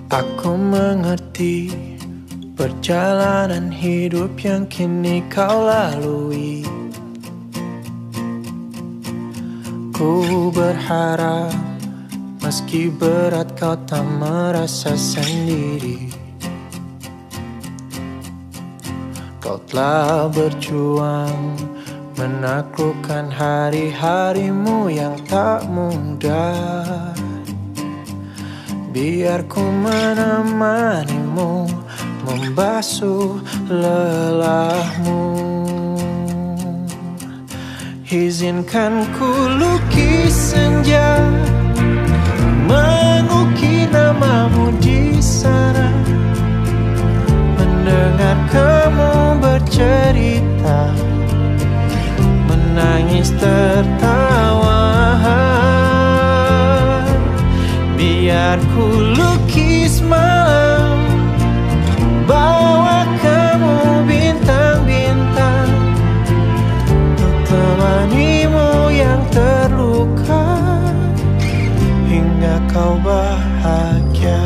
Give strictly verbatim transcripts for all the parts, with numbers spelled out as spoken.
Aku mengerti perjalanan hidup yang kini kau lalui. Ku berharap meski berat kau tak merasa sendiri. Kau telah berjuang menaklukkan hari-harimu yang tak mudah. Biar ku menemanimu, membasuh lelahmu. Izinkan ku lukis senja, mengukir namamu di sana. Mendengar kamu bercerita, menangis tertawa. Biar ku lukis malam, bawa kamu bintang-bintang, untuk temanimu yang terluka hingga kau bahagia.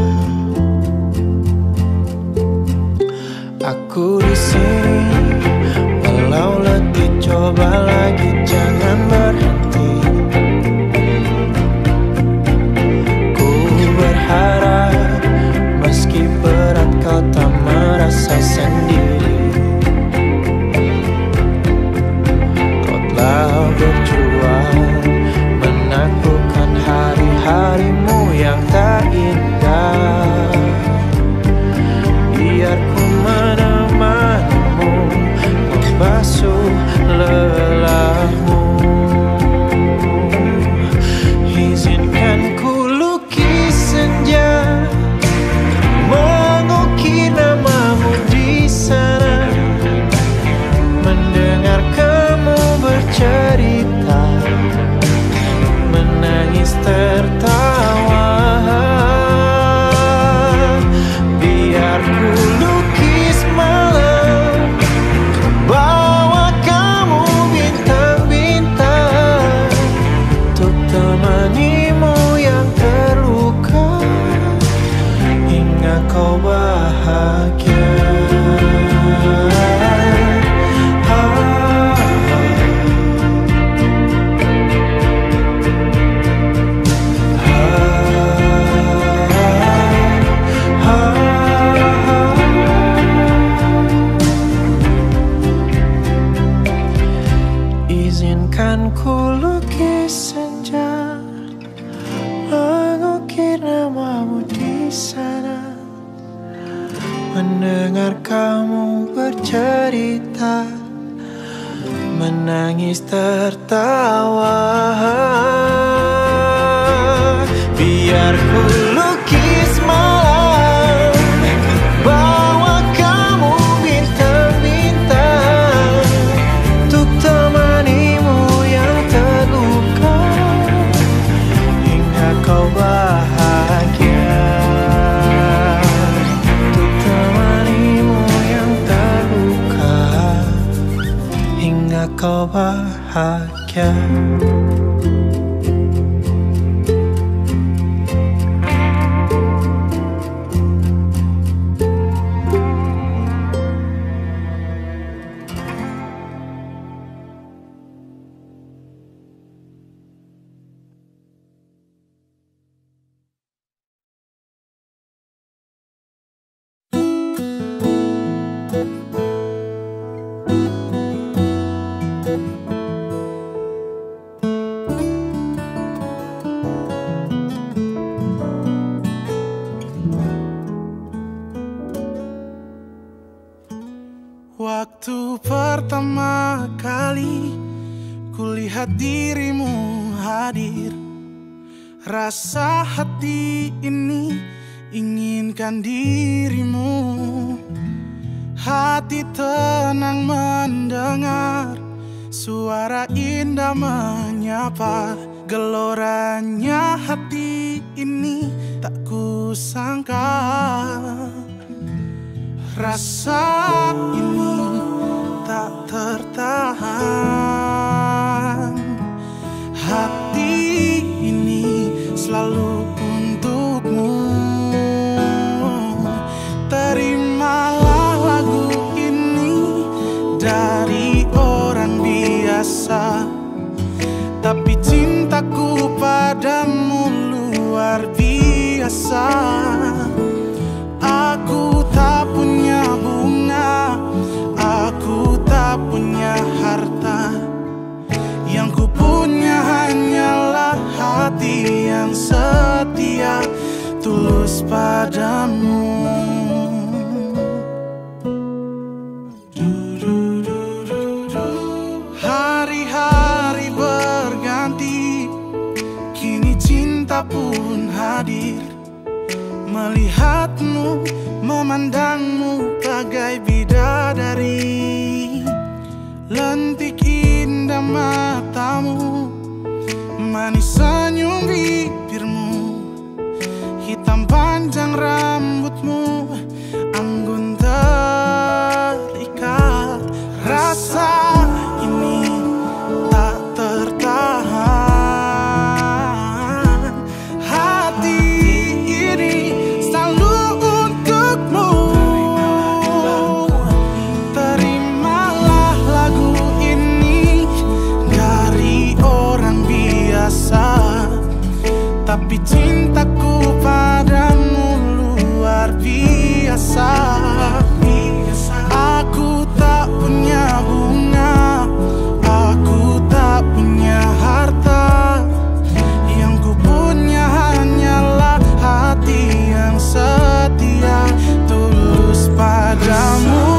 Aku di sini, walau letih coba lagi, jangan berhenti. Ku berharap meski berat kau tak merasa sendiri. Kau telah berjuang menaklukkan hari-harimu yang tak indah. Biar ku menemanimu, membasuh lelahmu. Izinkan ku lukis senja, mengukir namamu di sana. Mendengar kamu bercerita, menangis tertawa. Biar ku lukis malam, bawa kamu bintang-bintang, untuk temanimu yang terluka hingga kau bahagia. Izinkan ku lukis senja, mengukir namamu di sana. Mendengar kamu bercerita, menangis tertawa. Biar ku lukis malam, bawa kamu bintang-bintang, untuk temanimu yang terluka hingga kau bahagia. Untuk temanimu yang terluka hingga kau bahagia. Waktu pertama kali kulihat dirimu hadir, rasa hati ini inginkan dirimu. Hati tenang mendengar suara indah menyapa. Geloranya hati ini tak kusangka. Rasa ini tak tertahan. Hati ini selalu untukmu. dari orang biasa, tapi cintaku padamu luar biasa. Aku tak punya bunga, aku tak punya harta, yang ku punya hanyalah hati yang setia, tulus padamu. Hari-hari berganti, kini cinta pun hadir. Melihatmu, memandangmu bagai bidadari. Lentik indah matamu, manis senyum bibirmu, hitam panjang rambutmu, anggun terikat. Rasa ini tak tertahan, hati ini selalu untukmu. Terimalah lagu ini dari orang biasa, tapi cintaku padamu luar biasa. Aku tak punya bunga, aku tak punya harta, yang ku punya hanyalah hati yang setia, tulus padamu.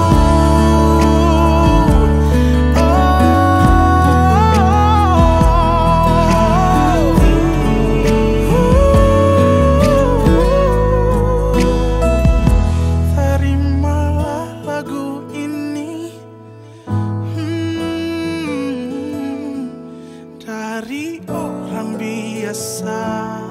Dari orang biasa,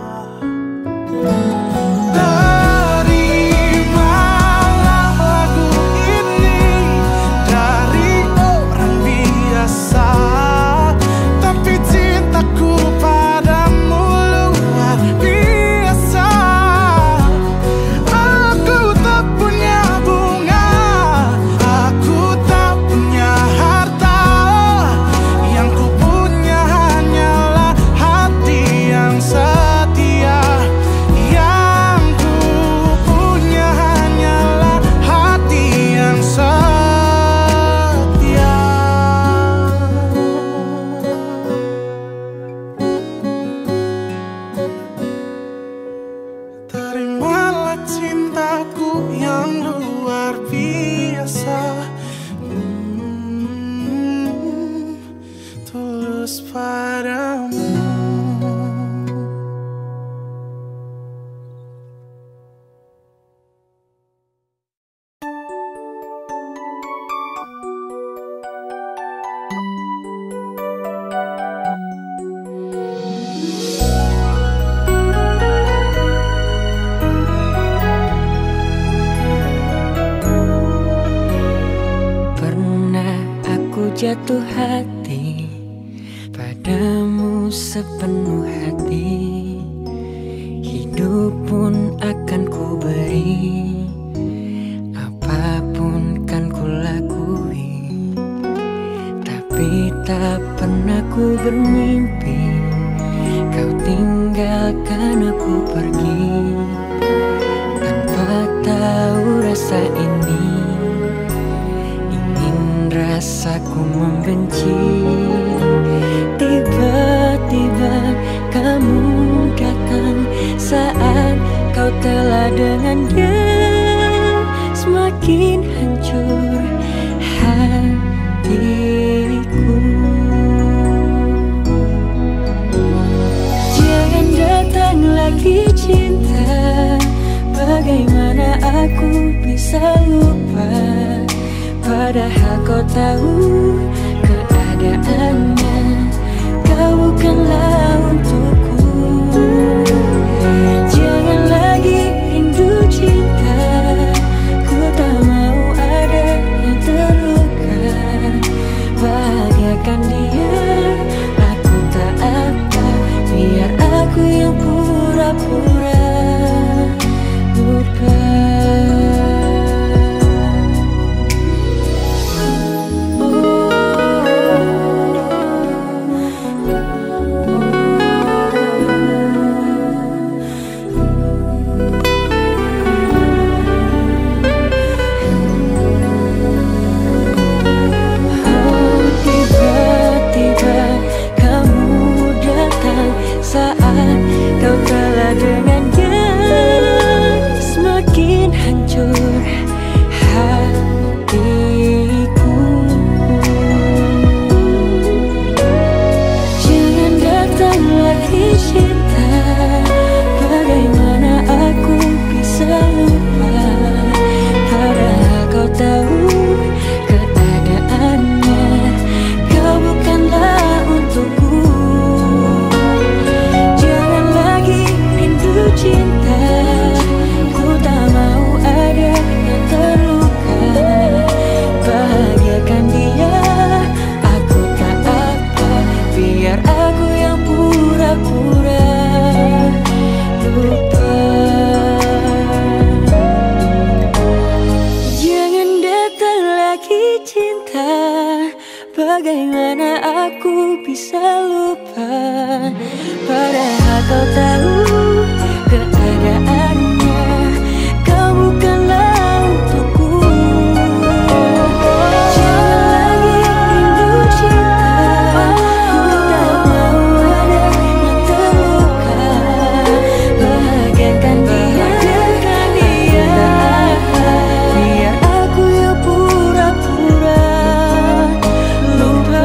terimalah lagu ini dari orang biasa, tapi cintaku padamu luar biasa. Aku tak punya bunga, aku tak punya harta, yang ku punya hanyalah hati yang setia, yang ku punya hanyalah hati yang setia. Terimalah cintaku yang luar biasa, hmm, tulus padamu. Pernah aku jatuh hati padamu sepenuh hati, hidup pun akan ku beri, apapun kan ku lakui. Tapi tak pernah ku bermimpi kau tinggalkan aku pergi, tanpa tahu rasa ini. Rasaku membenci, tiba-tiba kamu datang saat kau telah dengan dia semakin hancur hatiku. Jangan datang lagi cinta, bagaimana aku bisa lupa, padahal kau tahu keadaannya, kau bukanlah untukku. Jangan lagi rindu cinta, ku tak mau ada yang terluka. Bahagiakan dia, aku tak apa, biar aku yang pura-pura lupa. cinta. Bagaimana aku bisa lupa, padahal kau tahu keadaannya. Kau bukanlah untukku. Jangan lagi rindu cinta. Ku tak mau ada yang terluka. Bahagiakan dia, biar aku yang pura-pura lupa.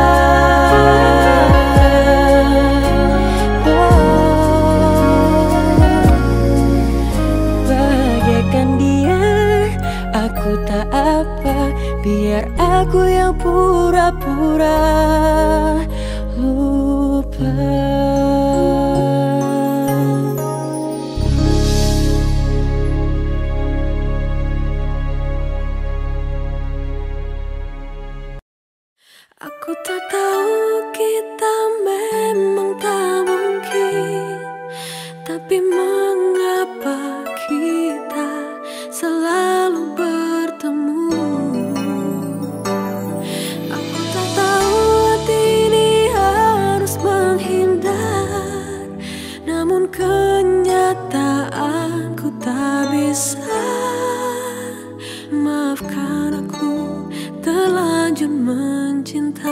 Bahagiakan dia, aku tak apa, biar aku yang pura-pura lupa. Aku tak tahu kita memang tak mungkin, tapi mengapa kita selalu bertemu? Aku tak tahu hati ini harus menghindar, namun kenyataan ku tak bisa. Maafkan aku terlanjur mencinta.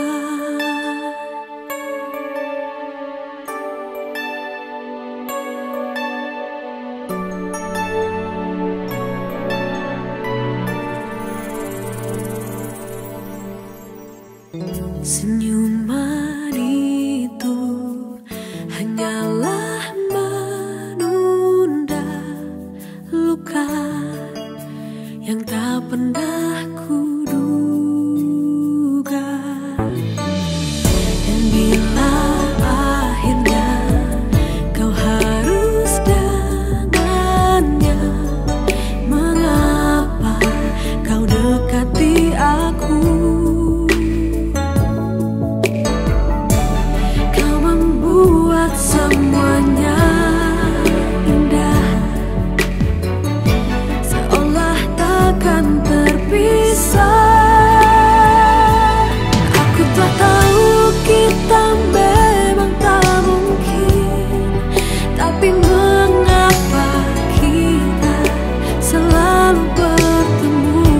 Senyuman itu hanyalah menunda luka yang tak pernah kuduga. Dan bila akhirnya kau harus dengannya, mengapa kau dekati aku? Kau membuat semuanya indah, seolah takkan terpisah. Aku tak tahu kita memang tak mungkin, tapi mengapa kita selalu bertemu?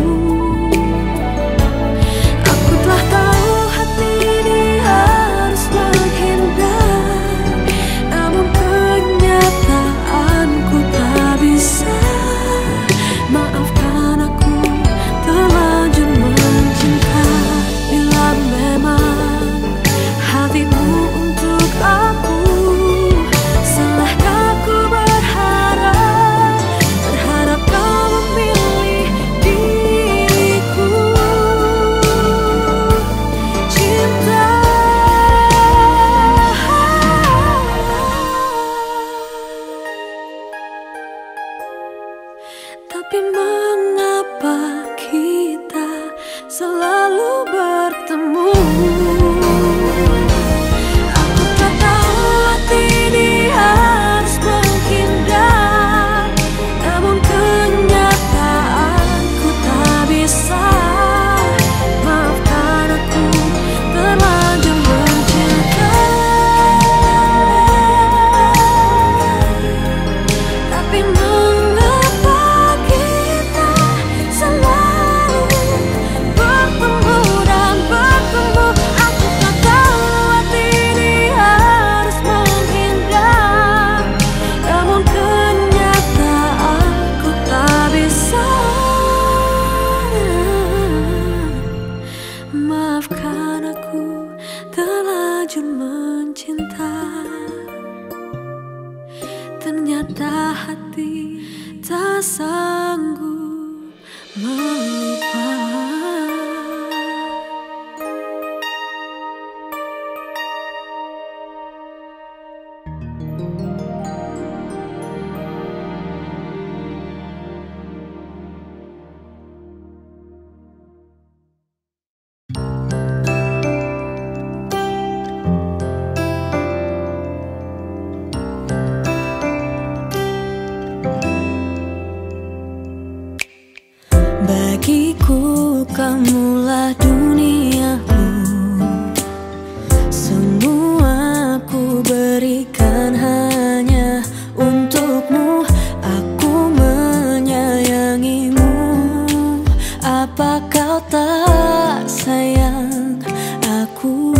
Aku telah tahu hati ini harus menghindar, namun kenyataan ku tak bisa. Maafkan aku terlanjur mencinta. Bila memang hatimu untuk aku, salahkah ku berharap, berharap kau memilih diriku? Cinta, tapi mengapa kita selalu bertemu? Aku tak tahu hati ini harus menghindar, namun kenyataan ku tak bisa. Maafkan aku terlanjur mencinta, tapi mengapa kita selalu bertemu dan bertemu? Aku tak tahu hati ini harus menghindar, namun kenyataan ku tak bisa. Maafkan aku terlanjur mencinta. Ternyata hati tak sanggup melupa. adalah duniaku. Semua ku berikan hanya untukmu. Aku menyayangimu. Apa kau tak sayang aku?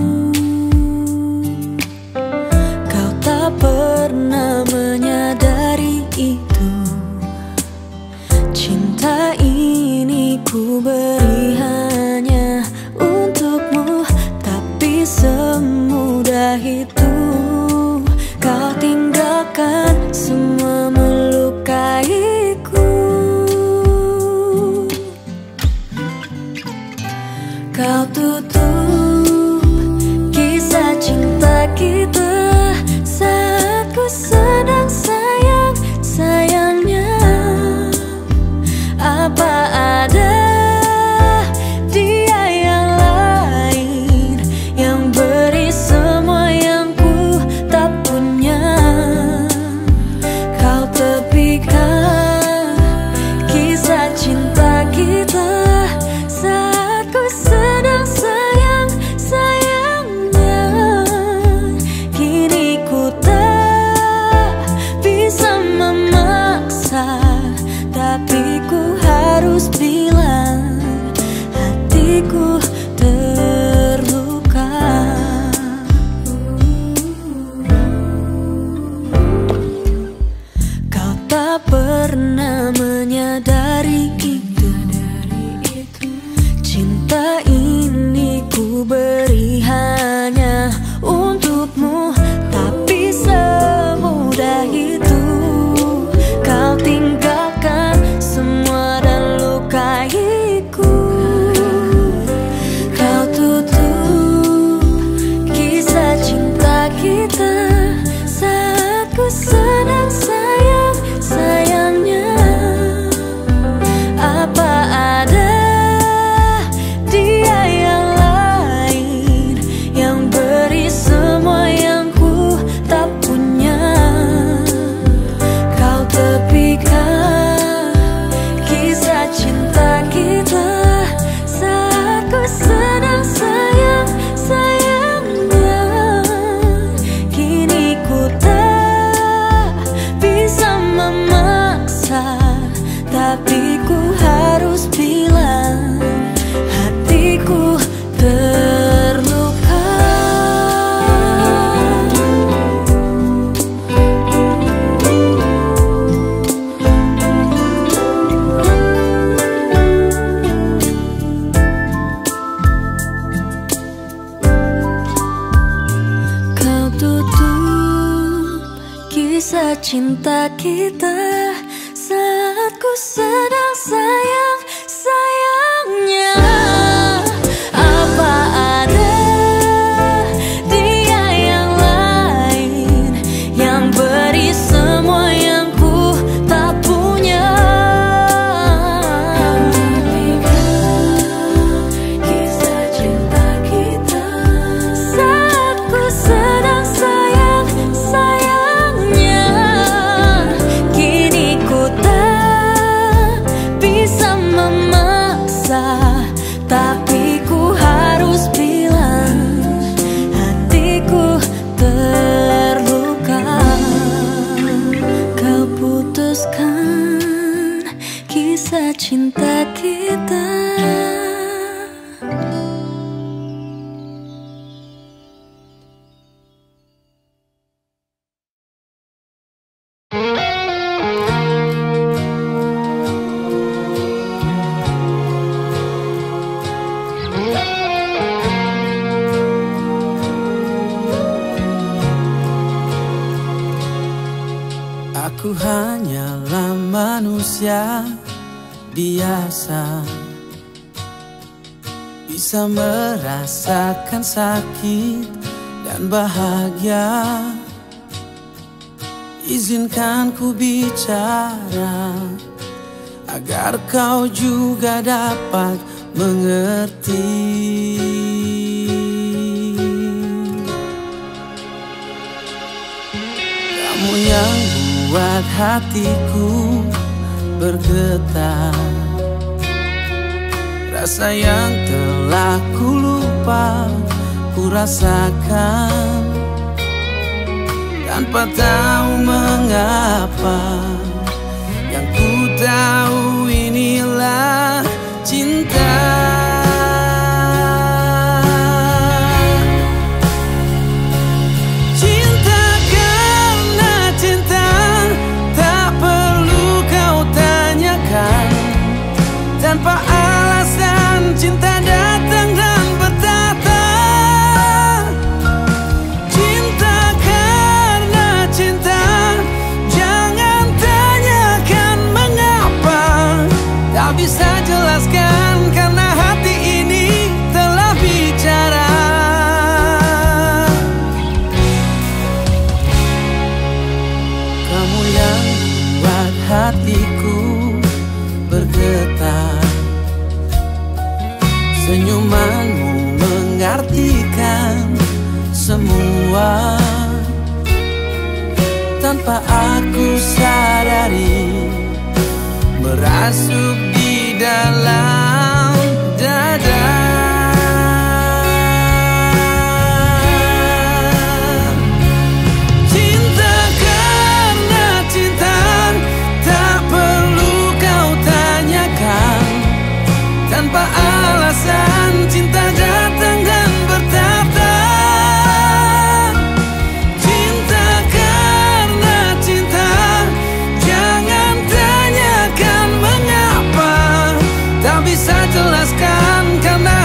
Kau tak pernah menyadari itu. Cinta ini ku beri hanya untukmu. Tapi semudah itu kau tinggalkan semua melukaiku. Kau tutup kisah cinta kita saat ku sedang sayang-sayangnya. Apa ada dia yang lain yang beri semua yang ku tak punya? Kau tepikan kisah cinta kita saat ku sedang sayang-sayangnya. Kini ku tak bisa memaksa, tapi ku harus bilang hatiku terluka. Kau tak pernah menyadari itu. Cinta ini ku beri hanya untukmu. Tapi semudah itu kau tinggalkan semua dan lukaiku. Kau tutup kisah cinta kita saat ku sedang sayang-sayangnya. Apa ada dia yang lain yang beri semua yang ku tak punya? Kau tepikan kisah cinta kita saat ku sedang sayang-sayangnya. Kini ku tak bisa memaksa, tapi ku harus bilang hatiku terluka. Kau tutup kisah cinta kita saat ku sedang sayang-sayangnya. Apa ada dia yang lain yang beri semua yang ku tak punya? Kisah cinta kita saat ku sedang sayang-sayangnya. Kini ku tak bisa memaksa, tapi ku harus bilang hatiku terluka. Kau putuskan kisah cinta kita. Aku hanyalah manusia biasa, bisa merasakan sakit dan bahagia. Izinkan ku bicara agar kau juga dapat mengerti. Kamu yang buat hatiku bergetar, rasa yang telah ku lupa, ku rasakan tanpa tahu mengapa. Yang ku tahu inilah cinta. Cinta karena cinta, tak perlu kau tanyakan. Tanpa alasan cinta datang dan bertata. Cinta karena cinta, jangan tanyakan mengapa. Tak bisa jelaskan karena hati ini telah bicara. Kamu yang buat hatiku bergetar, senyumanmu mengartikan semua. Tanpa aku sadari, merasuk di dalam dada. Cinta karena cinta, tak perlu kau tanyakan. Tanpa alasan cinta datang dan bertata. Cinta karena cinta, jangan tanyakan mengapa. Tak bisa jelaskan karena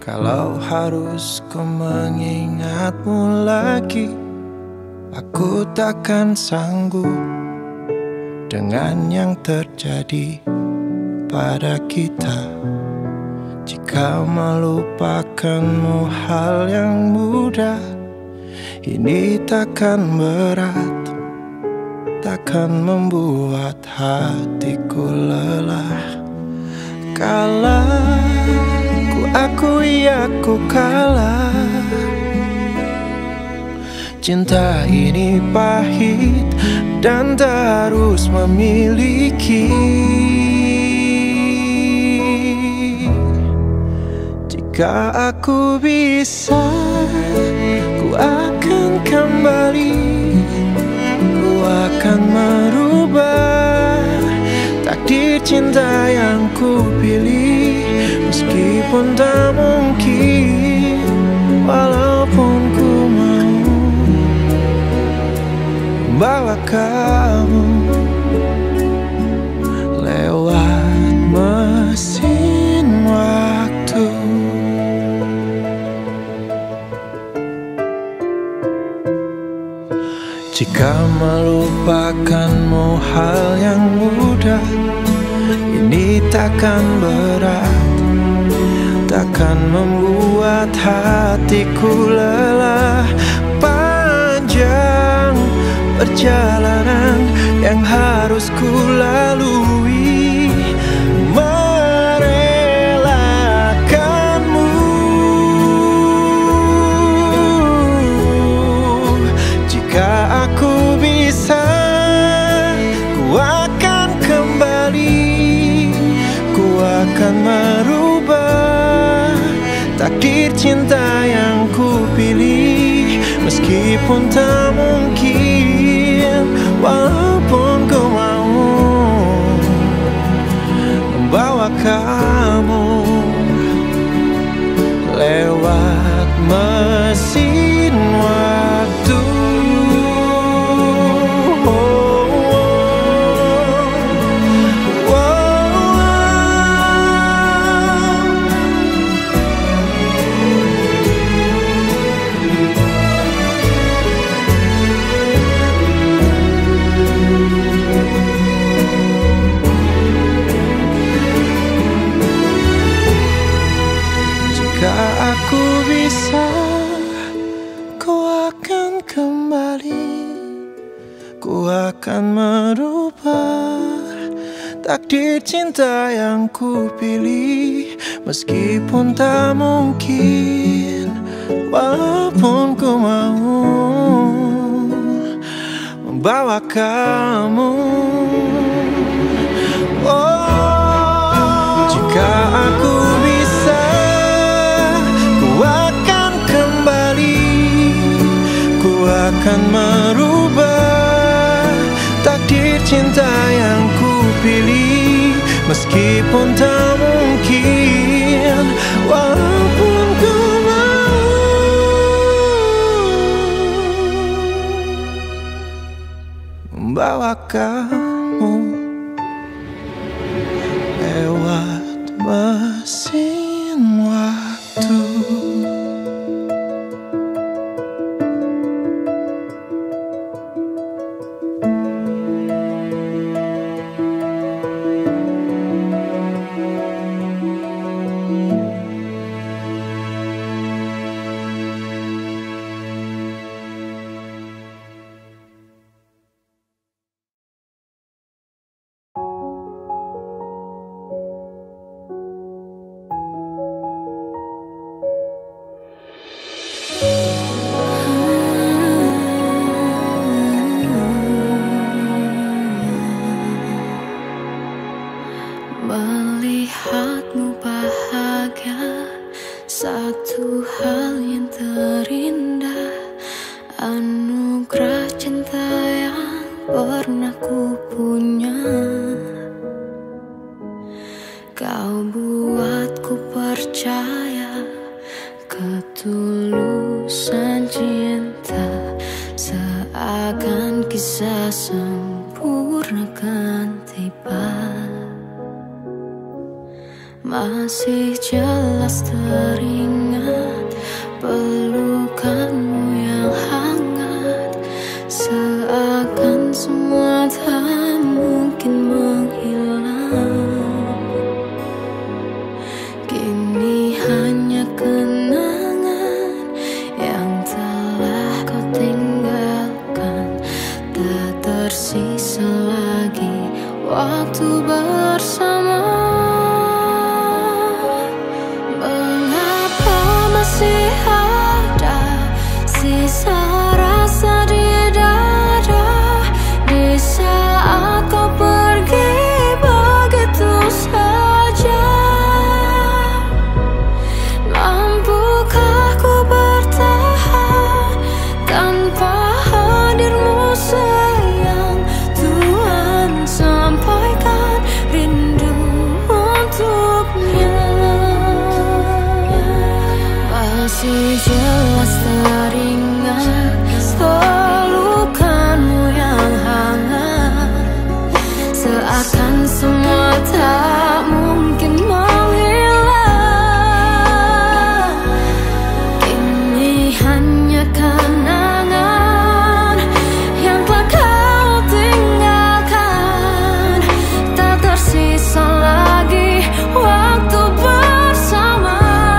Kalau harus ku mengingatmu lagi, aku takkan sanggup dengan yang terjadi pada kita. Jika melupakanmu hal yang mudah, ini takkan berat, takkan membuat hatiku lelah. Kalah, ku akui aku kalah. Cinta ini pahit dan tak harus memiliki. Jika aku bisa, ku akan kembali. Ku akan merubah takdir cinta yang ku pilih. Meskipun tak mungkin, walaupun ku mau bawa kamu lewat mesin waktu. Jika melupakanmu hal yang mudah, ini takkan berat, takkan membuat hatiku lelah. Panjang perjalanan yang harus ku lalui, merelakanmu. Jika aku bisa, ku akan kembali. Ku akan merubah takdir cinta yang ku pilih. Meskipun tak mungkin, walaupun ku mau membawa kamu lewat mesin waktu. Aku bisa, ku akan kembali. Ku akan merubah takdir cinta yang ku pilih. Meskipun tak mungkin, walaupun ku mau membawa kamu. Oh, jika aku bisa, akan kembali. Ku akan merubah takdir cinta yang ku pilih. Meskipun tak mungkin, walaupun ku mau membawa kamu lewat mesin waktu. Melihatmu bahagia, satu hal yang terindah, anugerah cinta yang pernah ku punya. Kau buatku percaya ketulusan cinta, seakan kisah sempurna kan tiba. Masih jelas teringat pelukanmu yang hangat, seakan semua tak mungkin menghilang. Kini hanya kenangan yang telah kau tinggalkan, tak tersisa lagi waktu bersama. Masih ada sisa rasa di dada di saat kau pergi begitu saja. Mampukah ku bertahan tanpa hadirmu sayang? Tuhan, sampaikan rindu untuknya. Masih jelas teringat pelukanmu yang hangat, seakan semua tak mungkin menghilang. Kini hanya kenangan yang telah kau tinggalkan, tak tersisa lagi waktu bersama.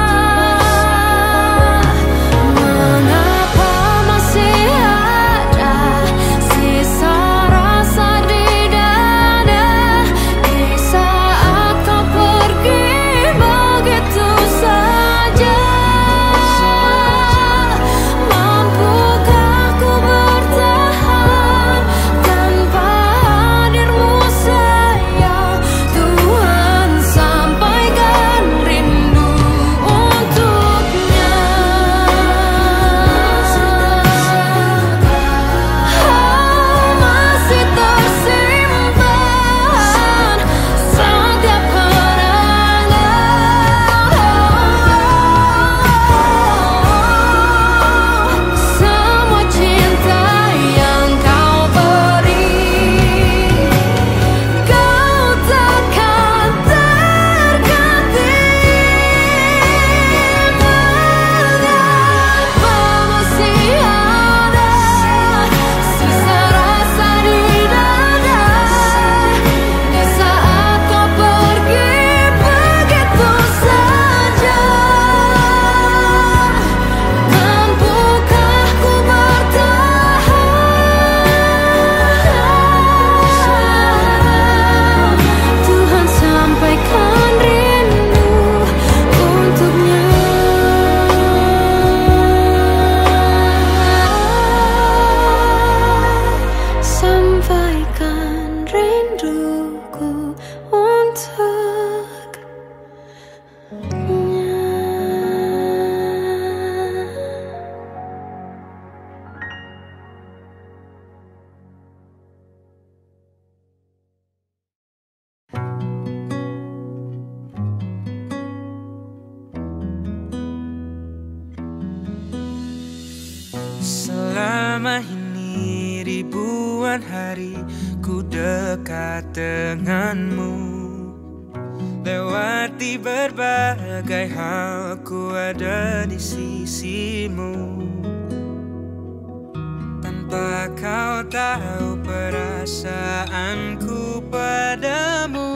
Selama ini ribuan hari ku dekat denganmu, lewati berbagai hal ku ada di sisimu. Tanpa kau tahu perasaanku padamu,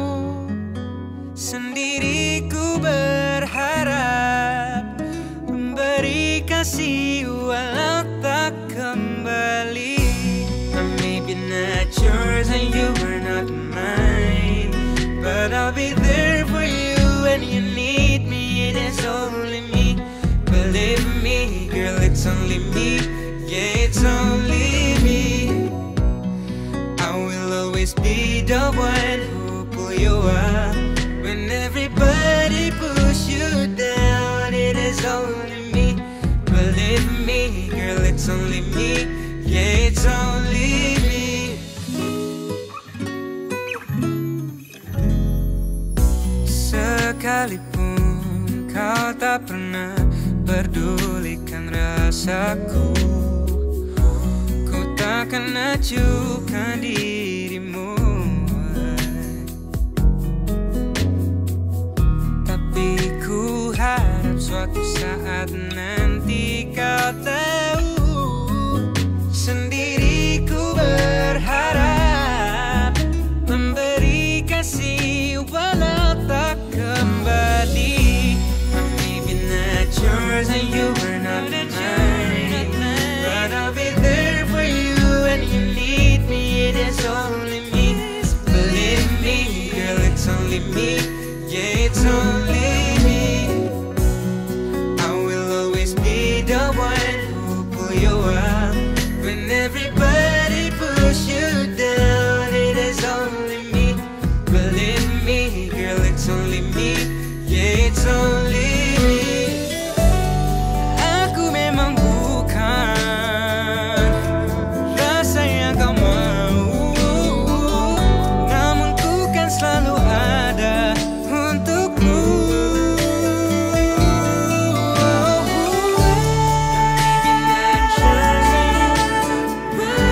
sendiri ku berharap memberi kasih walau tak kembali. I may be not yours and you are not mine, but I'll be there for you when you need me. It is only me, believe me, girl, it's only me. Yeah, it's only me. I will always be the one who pull you up when everybody push you down. It is only me, believe me, girl, it's only me. Yeah, it's only me. Sekalipun kau tak pernah pedulikan rasaku, ku takkan acuhkan dirimu. Tak suatu saat nanti kau tahu sendiri ku berharap memberi kasih walau tak kembali. Maybe not yours and you were not mine, but I'll be there for you when you need me. It is only me, believe me, girl, it's only me. Yeah, it's only me. I will always be the one who pull you up when everybody push you down. It is only me, believe me, girl, it's only me. Yeah, it's only me. Aku memang bukan rasa yang kau mau, namun ku kan selalu ada untukmu. Maybe not yours and you were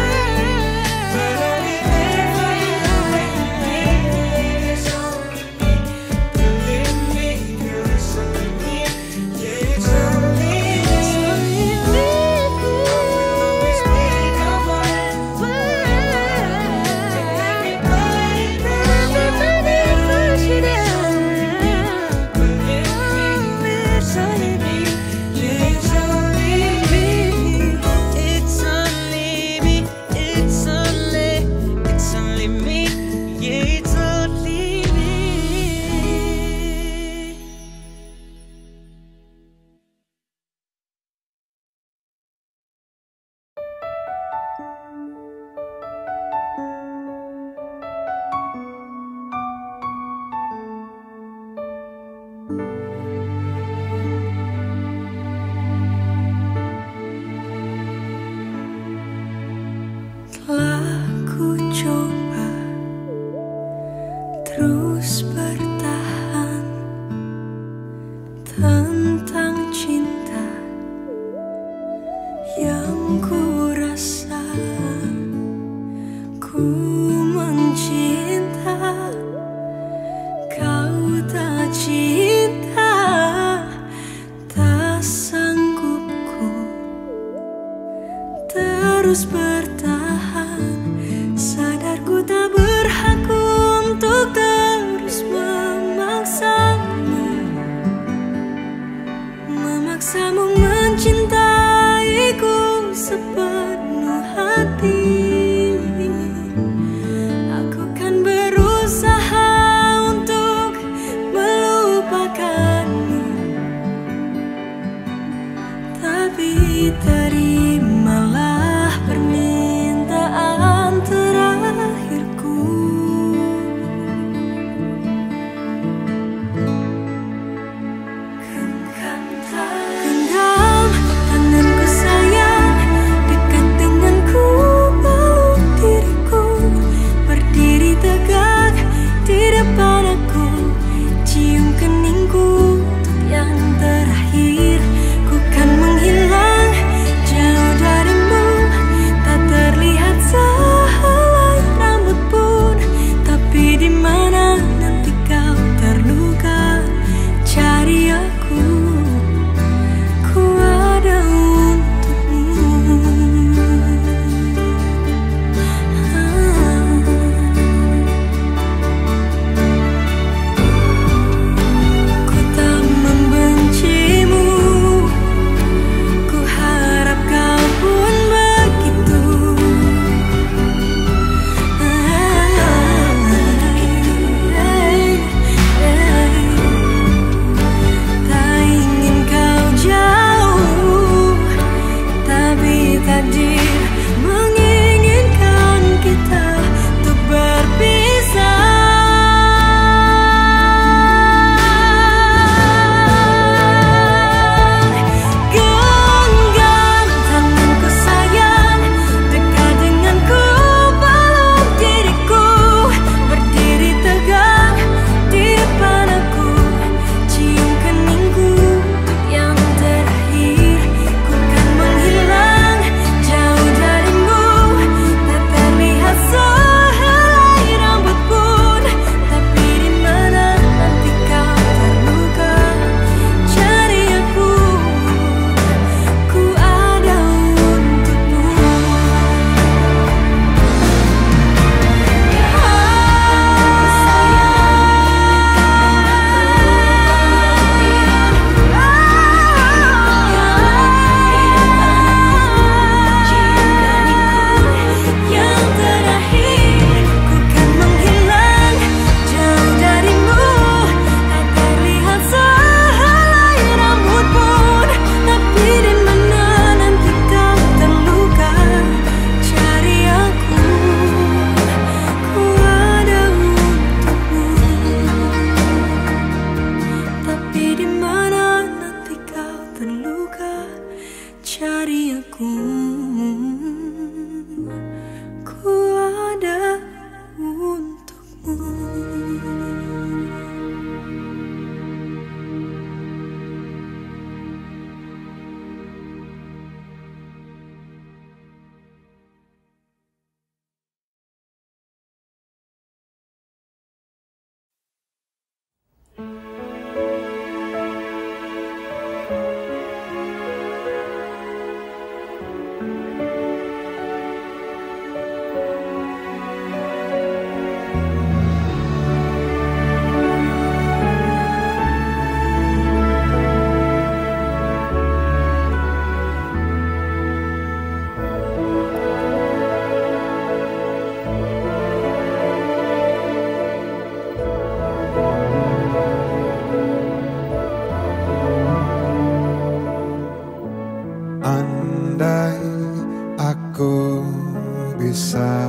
bisa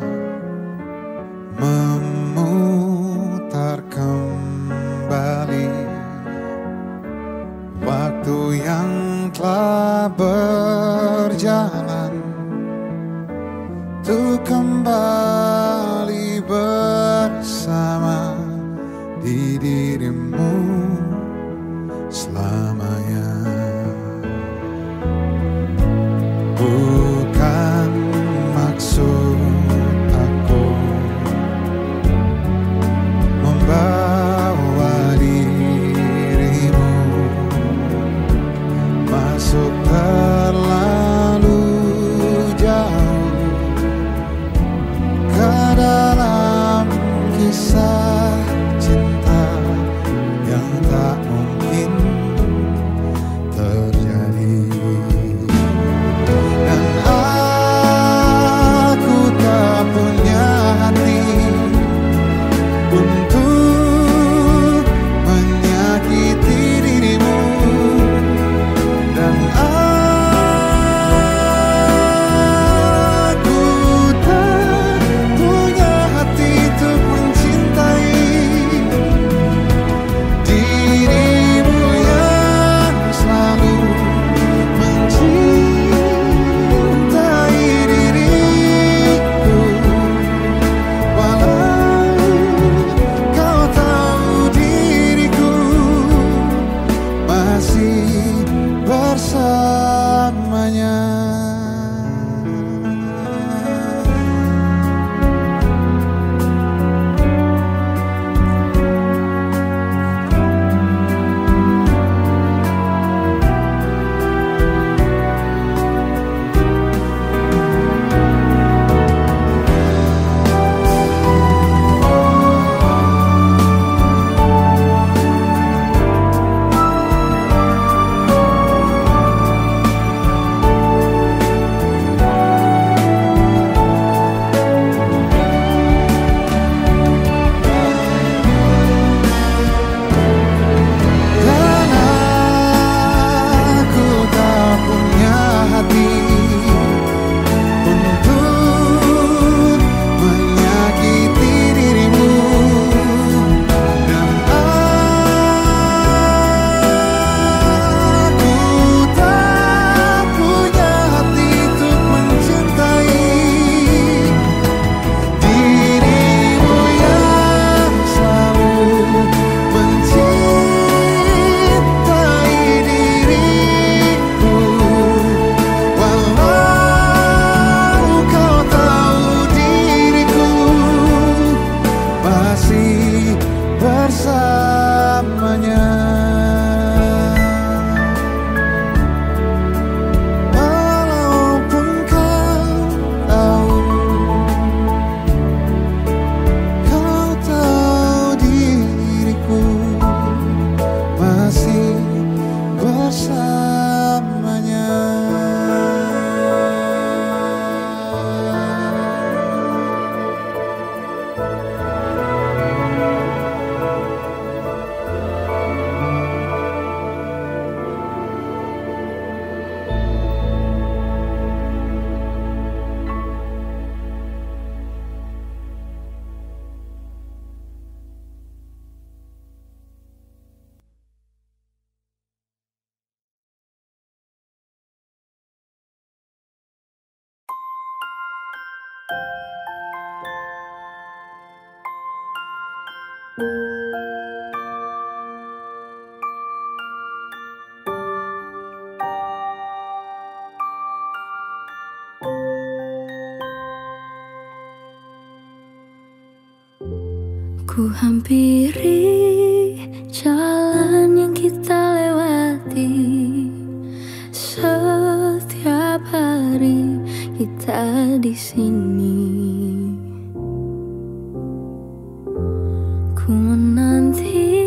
memutar kembali waktu yang telah berjalan, untuk kembali bersama di dirimu selamanya. Bukan maksud aku membawa dirimu masuk terlalu jauh ke dalam kisah cinta yang tak mungkin terjadi. Dan aku tak punya hati untuk menyakiti dirimu, dan aku tak punya hati untuk mencintai dirimu yang selalu mencintai diriku. Walau kau tahu diriku masih bersamanya. Dan aku tak punya hati untuk menyakiti dirimu, dan aku tak punya hati untuk mencintai dirimu yang selalu mencintai diriku. Walau kau tahu diriku masih bersamanya. Walaupun kau tahu, kau tahu diriku masih bersamanya. Ku hampiri jalan yang kita lewati setiap hari kita di sini. Ku menanti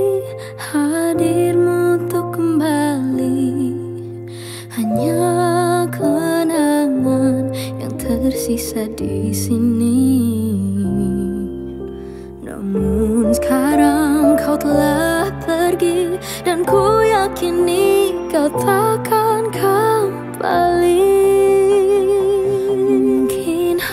hadirmu untuk kembali, hanya kenangan yang tersisa di sini. Namun sekarang kau telah pergi, dan ku yakini kau takkan kembali. Mungkin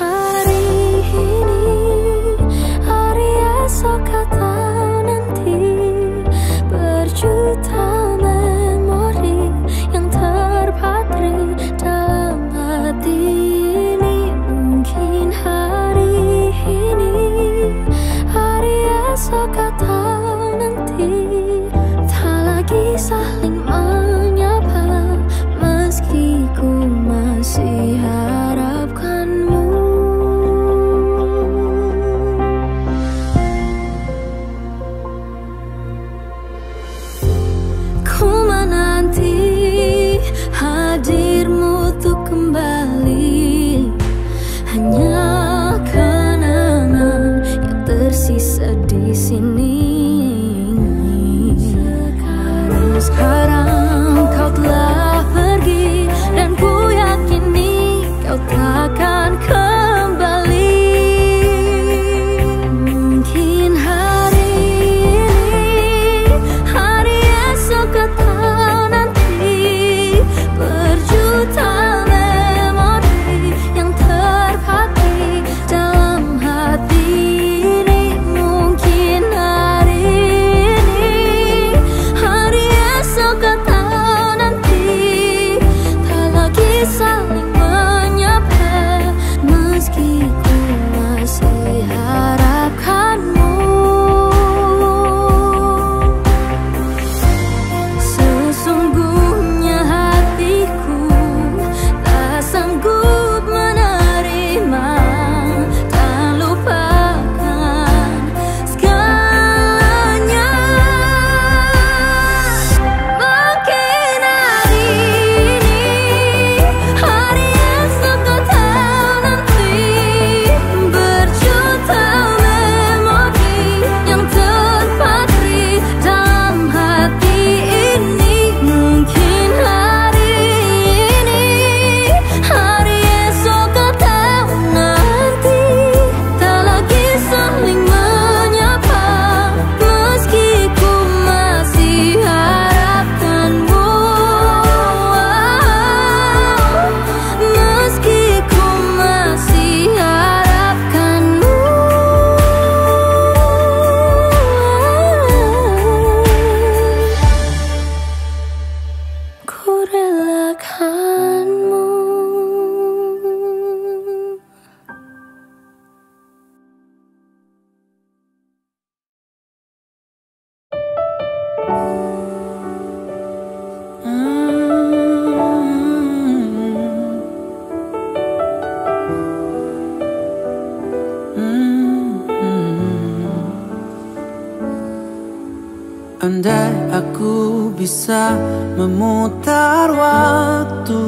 Andai aku bisa memutar waktu,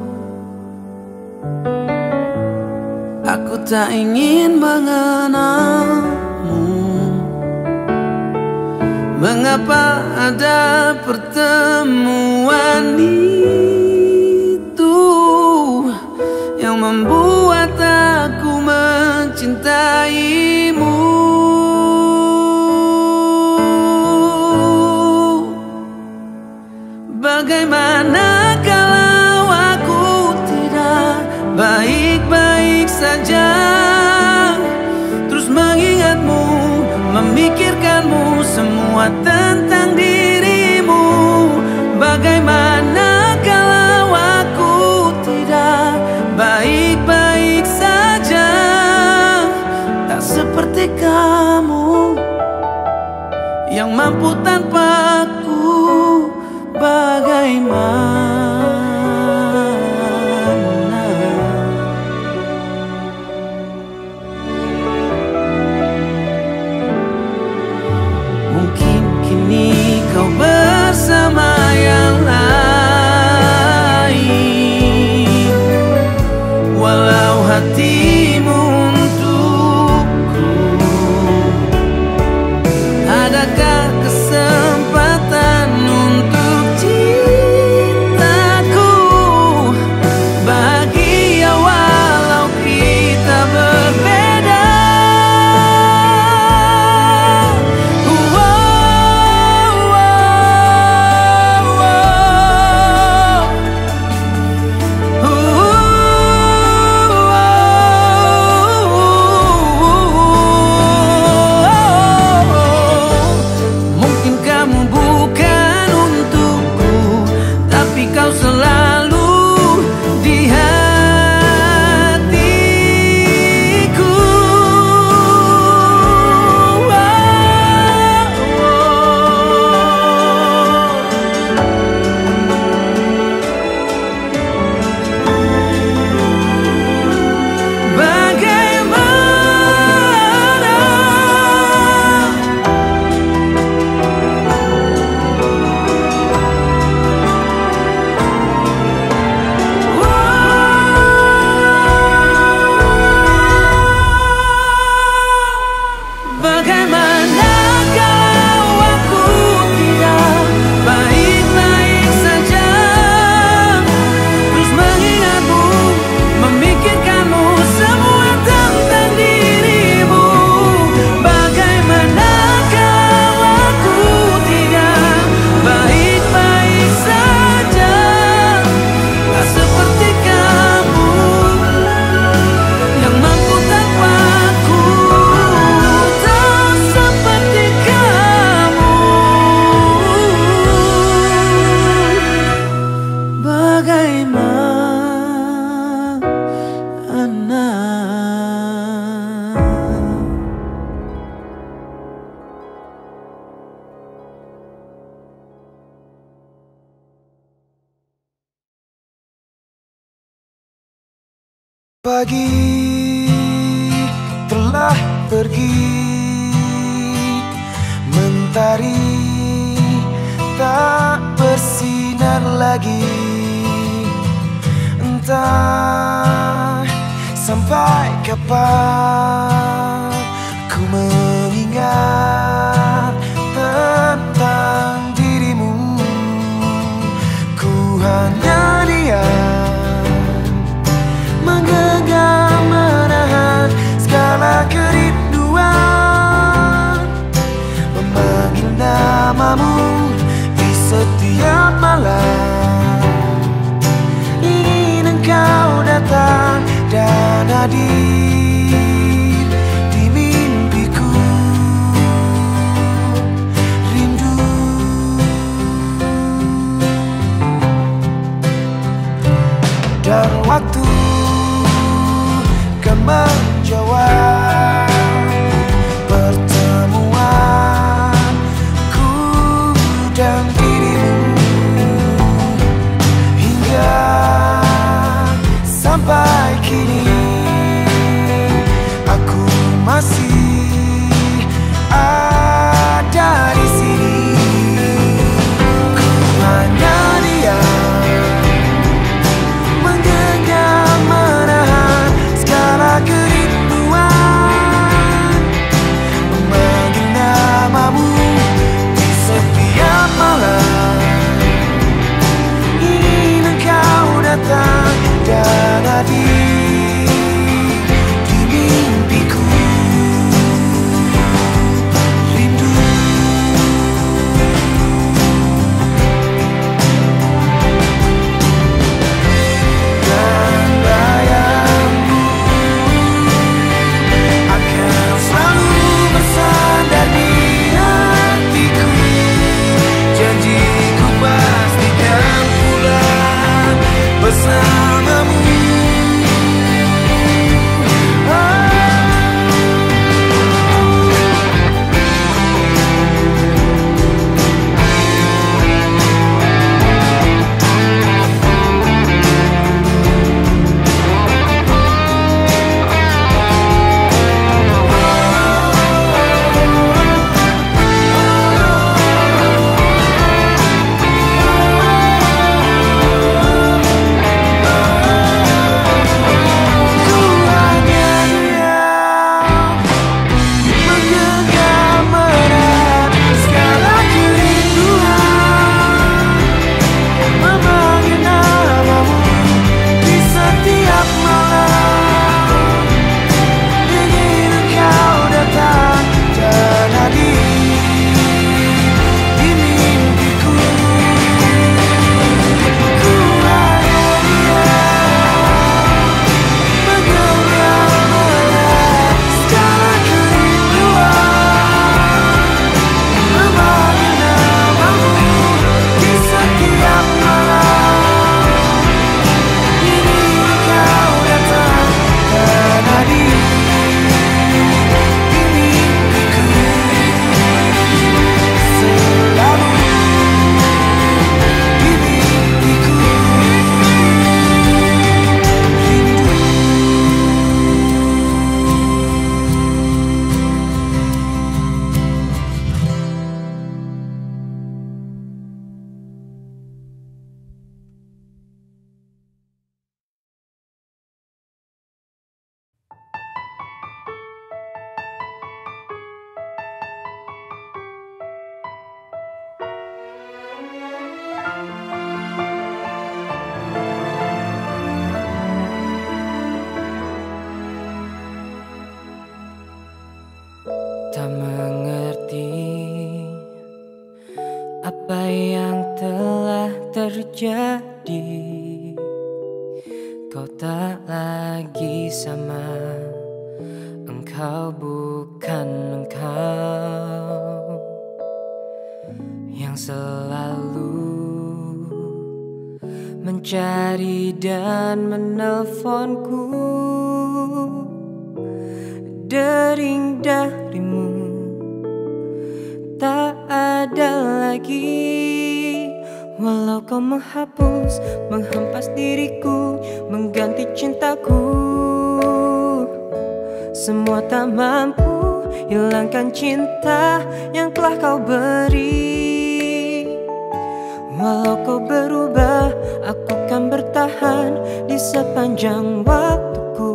aku tak ingin mengenalmu. Mengapa ada pertemuan itu yang membuat aku mencintaimu? Bagaimana kalau aku tidak baik-baik saja, terus mengingatmu, memikirkanmu, semua tentang dirimu. Bagaimana kalau aku tidak baik-baik saja, tak seperti kamu yang mampu tanpaku. Bagaimana mungkin kini kau bersama yang lain, walau hatimu untukku. Adakah kesempatan untuk cintaku bahagia walau kita berbeda? Oh, oh, oh. Mungkin kamu bukan untukku, tapi kau selalu di hatiku. Bagaimana kalau aku tidak baik-baik saja, terus mengingatmu, memikirkanmu, semua tentang dirimu. Bagaimana kalau aku tidak baik-baik saja, tak seperti kamu yang mampu tanpaku. Tak seperti kamu. Bagaimana? Pagi telah pergi, mentari tak bersinar lagi. Entah sampai kapan ku mengingat tentang dirimu. Ku hanya diam, menggenggam menahan segala kerinduan, memanggil namamu di setiap malam. Ingin engkau datang dan hadir di mimpiku. Rindu dan waktu kan menjawab pertemuanku dan dirimu, hingga sampai kini terjadi. Kau tak lagi sama, engkau bukan engkau yang selalu mencari dan menelponku. Dering darimu tak ada lagi, walau kau menghapus, menghempas diriku, mengganti cintaku. Semua tak mampu hilangkan cinta yang telah kau beri. Walau kau berubah, aku kan bertahan di sepanjang waktuku.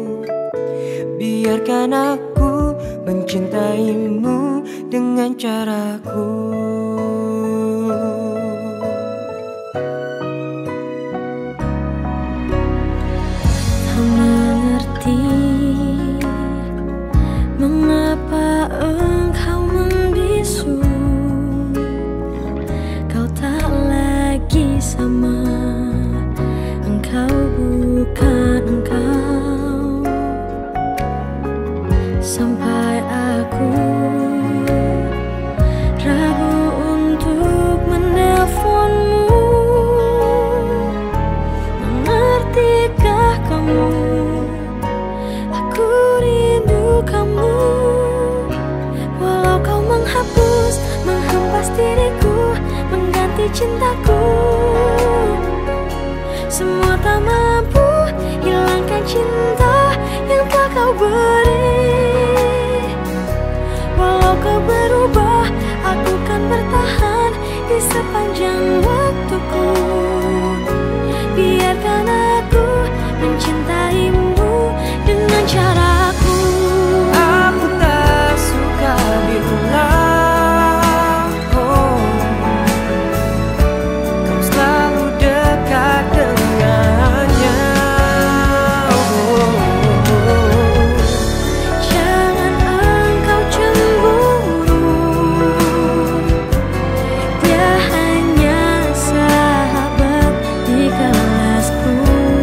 Biarkan aku mencintaimu dengan caraku. Tak mengerti mengapa engkau membisu. Kau tak lagi sama, engkau bukan engkau. Sampai aku ragu untuk menelponmu. Mengertikah kamu? Aku rindu kamu. Walau kau menghapus, menghempas diriku, mengganti cintaku. Semua tak mampu hilangkan cinta yang telah kau beri. Walau kau berubah, aku kan bertahan di sepanjang waktuku. Biarkan aku mencintaimu dengan caraku. Aku tak suka bila oh, kau selalu dekat dengannya. Oh, Jangan engkau cemburu, dia hanya sahabat di kelasku.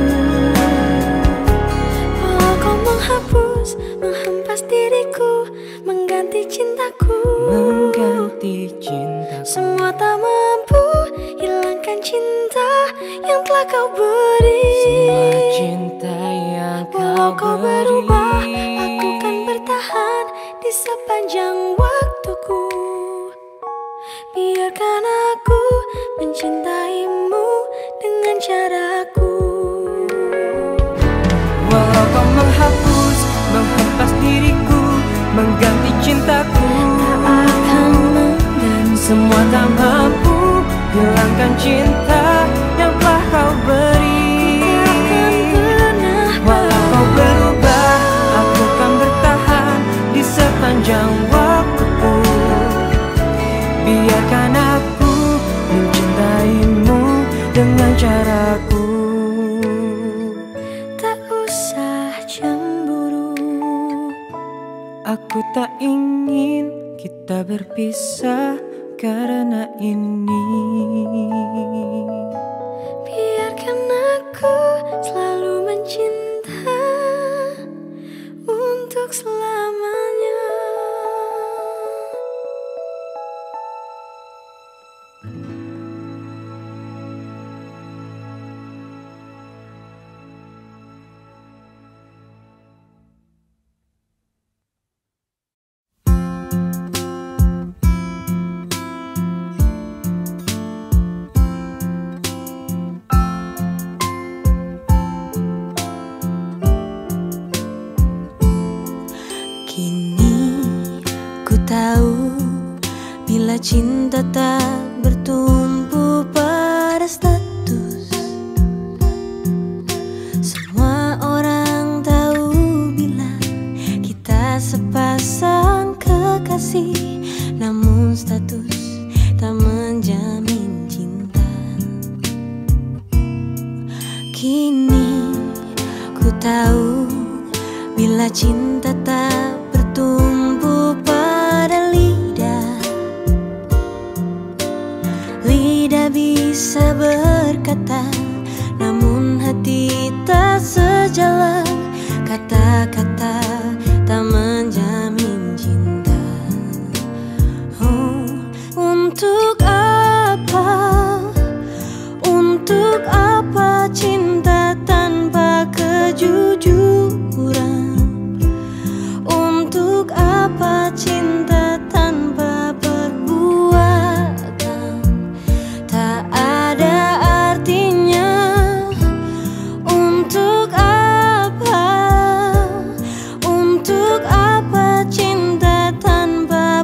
Walau kau menghapus, menghempas diriku, mengganti cintaku. mengganti cintaku. Semua tak mampu hilangkan cinta yang telah kau beri. Semua cinta yang Walau kau kau berubah, beri. aku kan bertahan di sepanjang waktuku. Biarkan aku mencintaimu dengan caraku. Walau kau menghapus, menghempas diriku, mengganti cintaku. Akan mengganti Semua tak mampu hilangkan cinta yang telah kau beri. akan pernah Walau kau berubah, aku kan bertahan di sepanjang waktuku. Biarkan aku mencintaimu dengan caraku. tak usah cemburu. Aku tak ingin kita berpisah karena ini. Biarkan aku selalu mencinta untuk selamanya. Kini ku tahu bila cinta tak bertumpu pada status. Semua orang tahu bila kita sepasang kekasih, namun status tak menjamin cinta. Kini ku tahu bila cinta tak bertumpu pada lidah, lidah bisa ber sejalan. Kata-kata tak menjamin cinta. Oh, untuk apa? Untuk apa cinta tanpa kejujuran? Untuk apa cinta tanpa perbuatan? Tak ada artinya. Untuk apa? Untuk apa cinta tanpa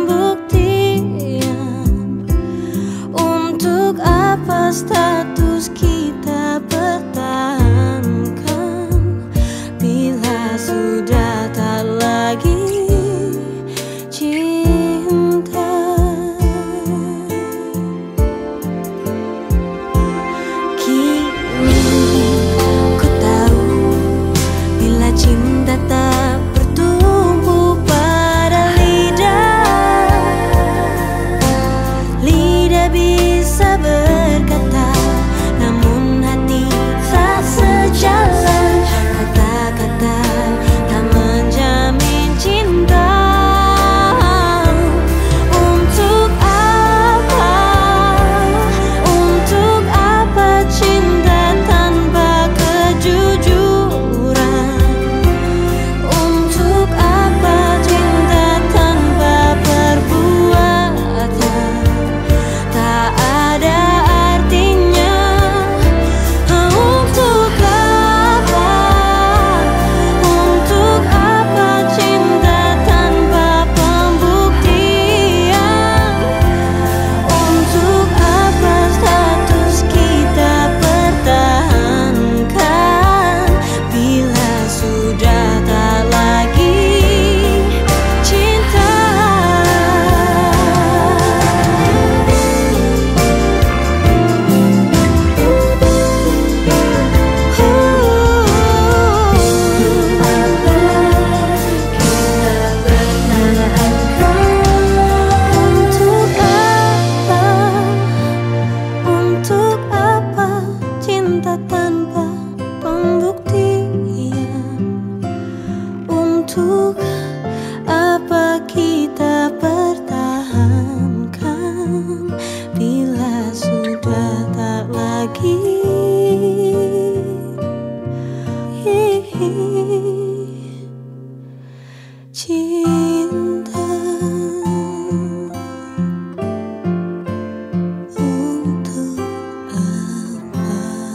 pembuktian? Untuk apa status kita pertahankan bila sudah tak lagi cinta? Kini ku tahu bila cinta tak bertumbuh pada lidah. Lidah bisa berkata, namun hati tak sejalan. Kata-kata tak menjamin cinta. Untuk apa? Untuk apa cinta tanpa kejujuran? Untuk apa cinta tanpa perbuatan? Tak ada artinya. Untuk apa? Untuk apa cinta tanpa pembuktian? Untuk apa status kita pertahankan bila sudah tak lagi cinta? Untuk apa? Untuk apa cinta tanpa pembuktian? Untuk apa kita pertahankan bila sudah tak lagi cinta? Untuk apa?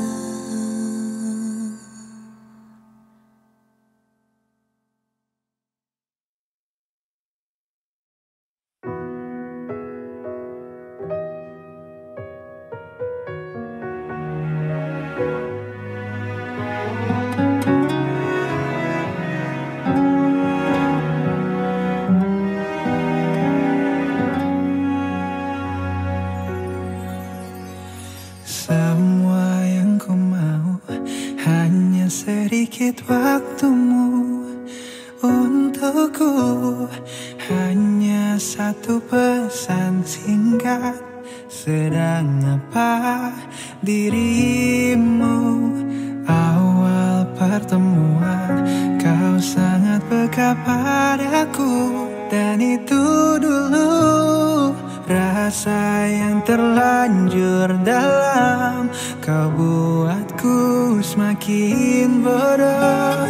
Semua yang ku mau hanya sedikit waktumu untukku. Hanya satu pesan singkat. Sedang apa dirimu? Awal pertemuan kau sangat peka padaku. Dan itu dulu rasa yang terlanjur dalam. Kau buatku semakin bodoh.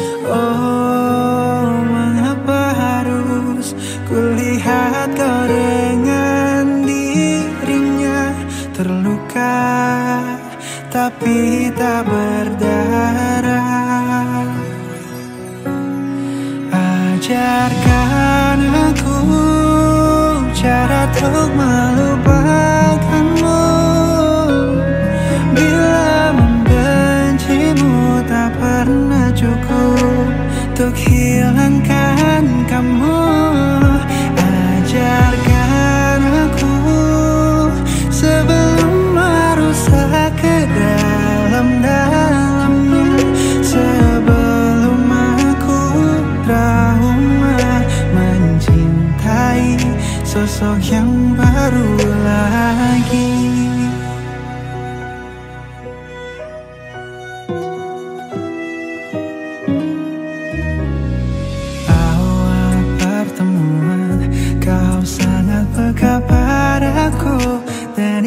Oh, mengapa harus kulihat kau dengan dirinya terluka tapi tak berdarah. Ajarkan aku cara untuk melupakanmu. Bila membencimu tak pernah cukup untuk hilangkan kamu. Ajarkan aku sebelum merusak ke dalam-dalamnya. Sebelum aku trauma mencintai sosok yang baru lagi.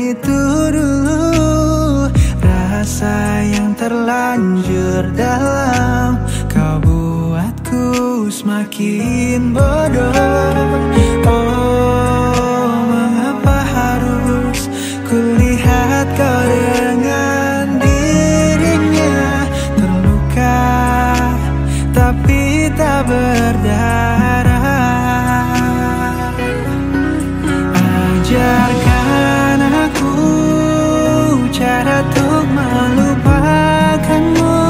itu dulu, rasa yang terlanjur dalam, kau buatku semakin bodoh. Oh, mengapa harus kulihat kau dengan dirinya, terluka tapi tak berdarah. Ajarkan aku cara untuk melupakanmu.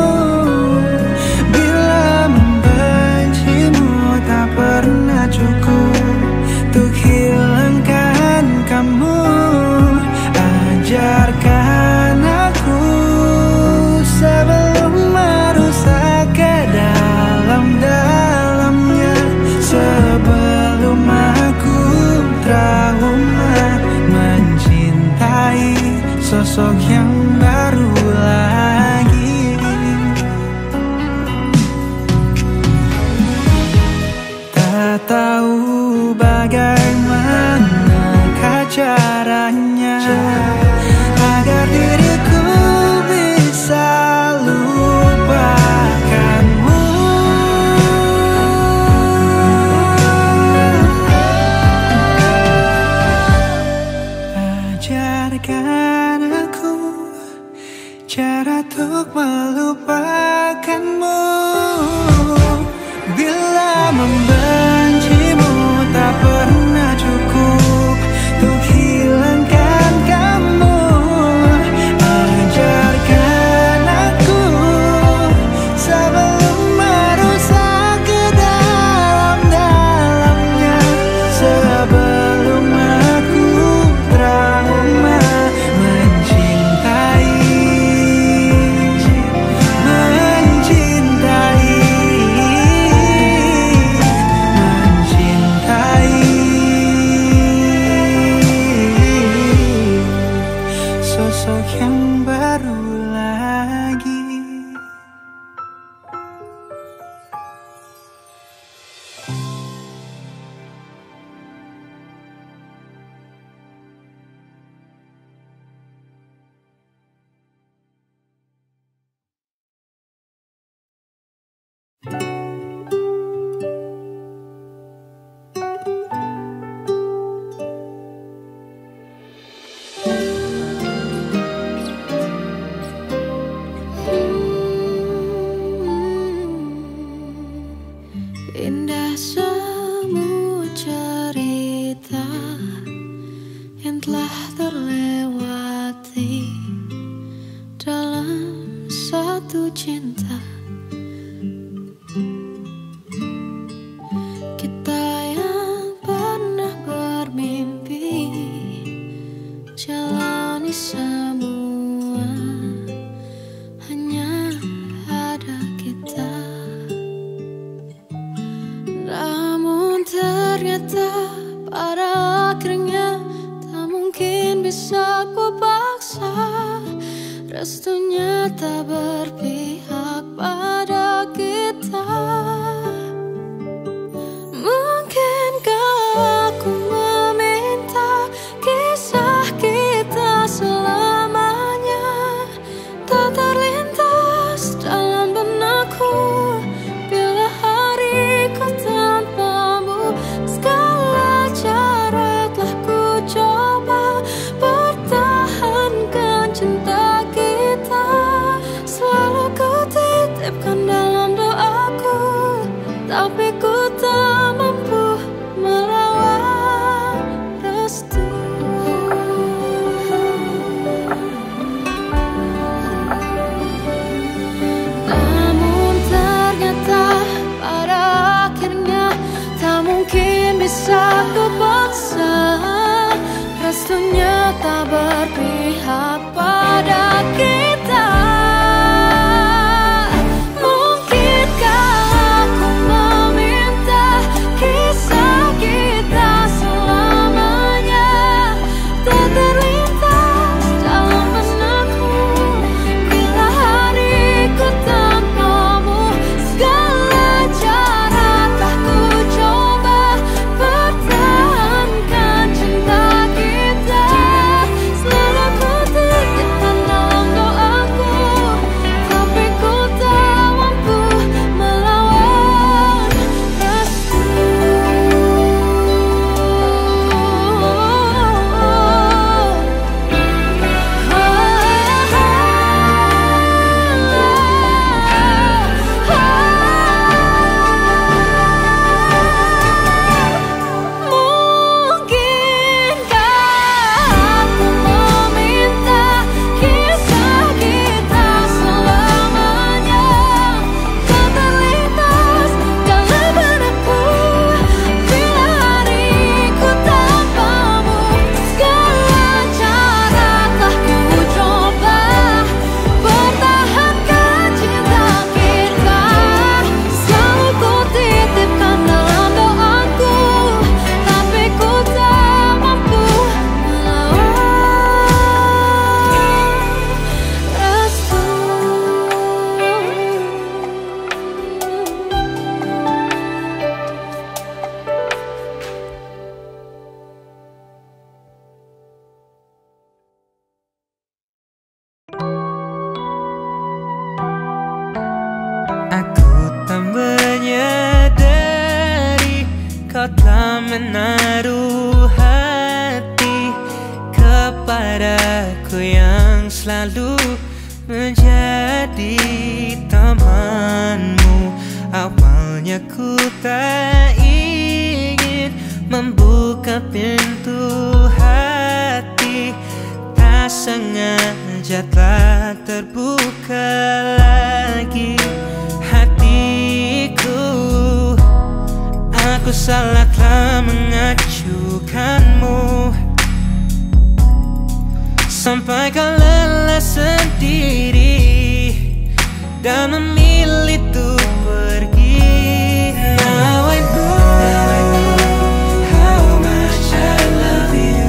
Bila membencimu tak pernah cukup untuk hilangkan kamu. Ajarkan aku sebelum merusak ke dalam-dalamnya, sebelum aku trauma mencintai sosok yang baru lagi. Tak tahu bagaimana caranya agar diriku bisa lupakanmu. Ajarkan aku cara untuk melupakanmu. Bila membencimu tak pernah cukup untuk hilangkan kamu. Ajarkan aku sebelum merusak ke dalam-dalamnya, sebelum aku trauma mencintai, mencintai, mencintai sosok yang baru lagi. Indah semua cerita yang telah terlewati dalam satu cinta. Kita yang pernah bermimpi jalani semua, hanya ada kita. Namun ternyata pada akhirnya tak mungkin bisa ku paksa. Restunya tak berpihak pada kita. Mungkinkah aku meminta kisah kita selamanya tak terlintas dalam benakku bila hariku tanpamu. Segala cara telah ku coba pertahankan cinta kita, selalu ku menaruh hati kepadaku yang selalu menjadi temanmu. Awalnya ku tak ingin membuka pintu hati, tak sengaja telah terbuka lagi hatiku. Aku salah telah mengacukanmu sampai kau lelah sendiri dan memilih untuk pergi. Now I know how much I love you.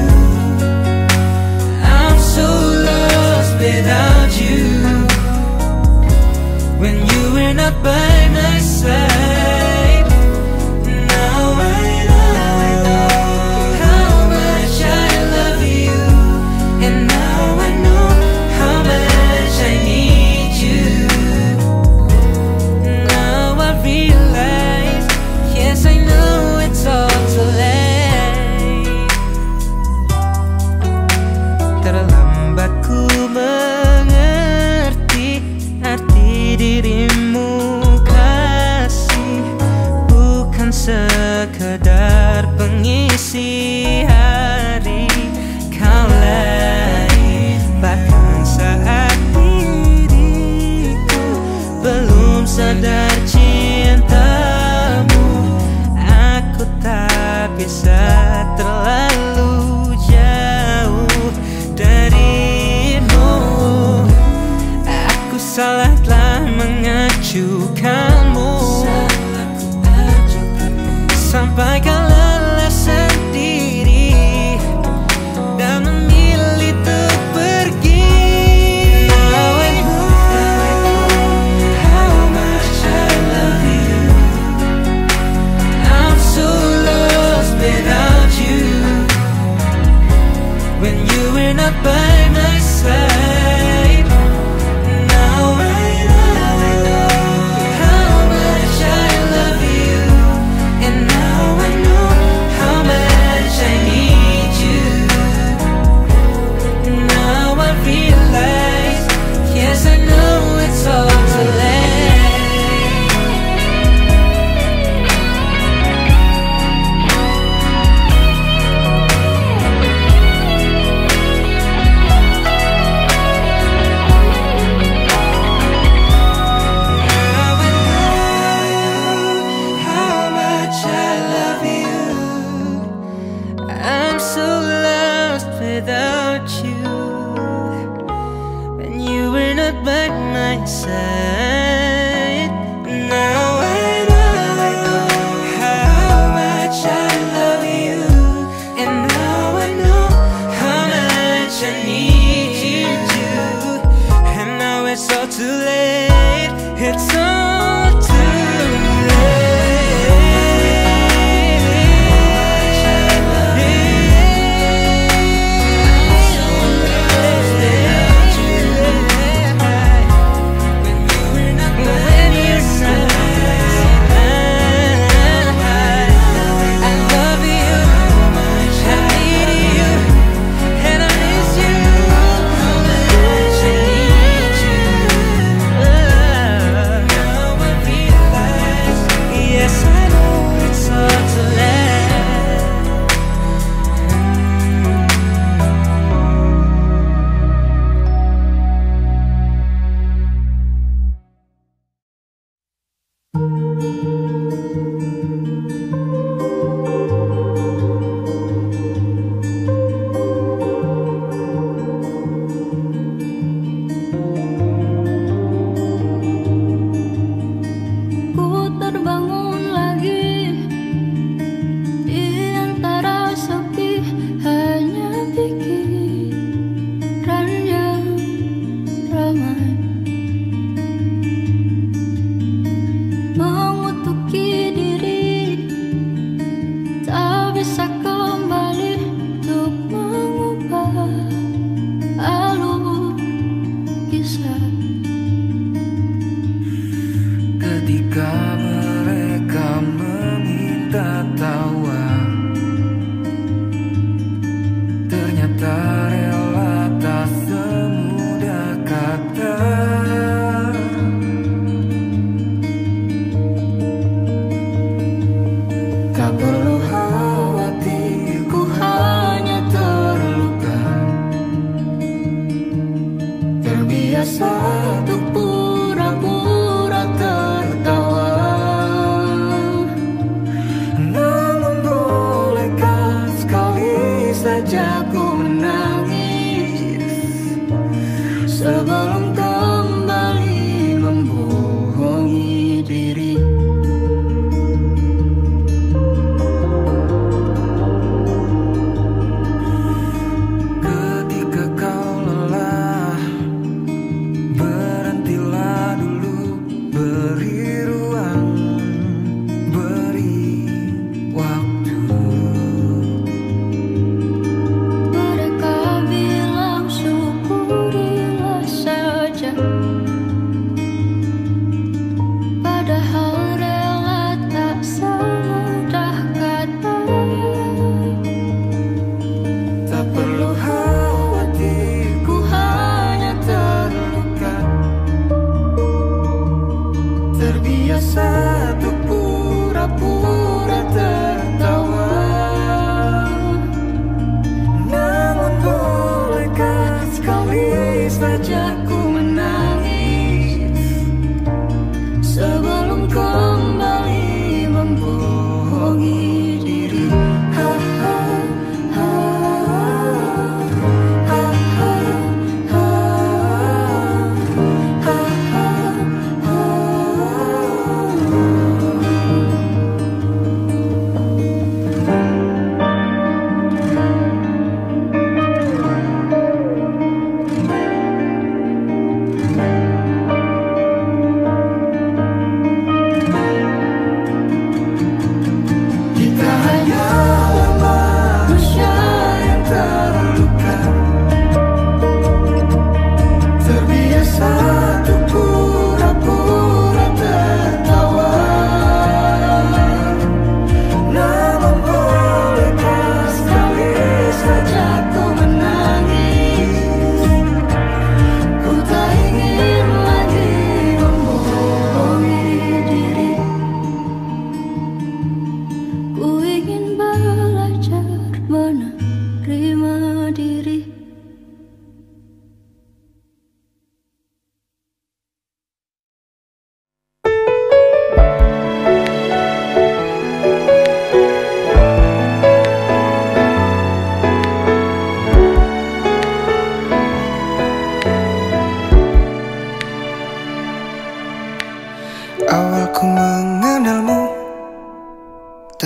I'm so lost without you. When you were not by my side, now I know how much I love you. And now I know how much I need you. Now I realize, yes I know it's all too late. Terlambat ku mengerti arti dirimu kasih, bukan sekedar pengisi hari. Kau lain bahkan saat diriku belum sadar cintamu. Aku tak bisa terlalu jauh darimu. Aku salah telah mengacukanmu sampai kau lelah sendiri dan memilih untuk pergi. Now I know how much I love you. I'm so lost without you. When you were not by my side, now I know how much I love you. And now I know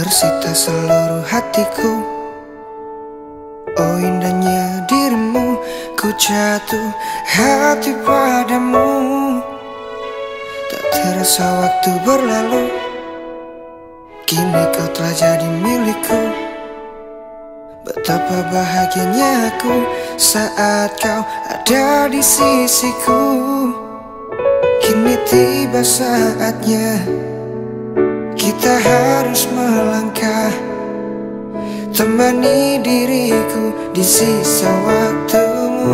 tersita seluruh hatiku. Oh indahnya dirimu, ku jatuh hati padamu. Tak terasa waktu berlalu, kini kau telah jadi milikku. Betapa bahagianya aku saat kau ada di sisiku. Kini tiba saatnya kita harus melangkah, temani diriku di sisa waktumu.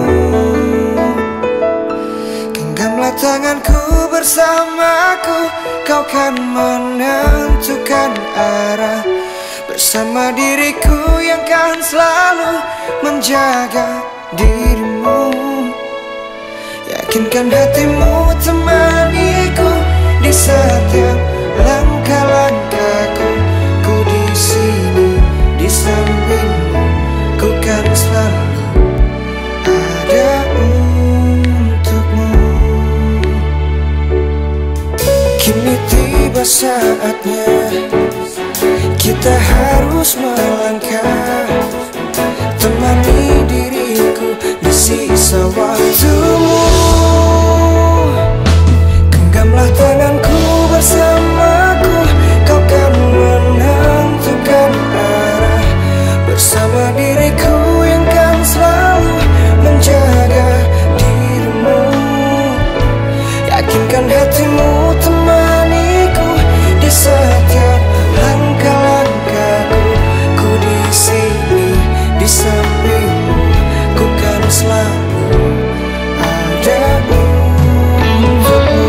Genggamlah tanganku bersamaku, kau kan menentukan arah. Bersama diriku yang kan selalu menjaga dirimu. Yakinkan hatimu temaniku di setiap langkah-langkahku. Ku di sini di sampingmu, ku kan selalu ada untukmu. Kini tiba saatnya kita harus melangkah, temani diriku di sisa waktumu. Genggamlah tanganku bersamaku, kau kan menentukan arah. Bersama diriku yang kan selalu menjaga dirimu. Yakinkan hatimu temaniku di setiap langkah-langkahku. Ku di sini di sampingmu, ku kan selalu ada untukmu.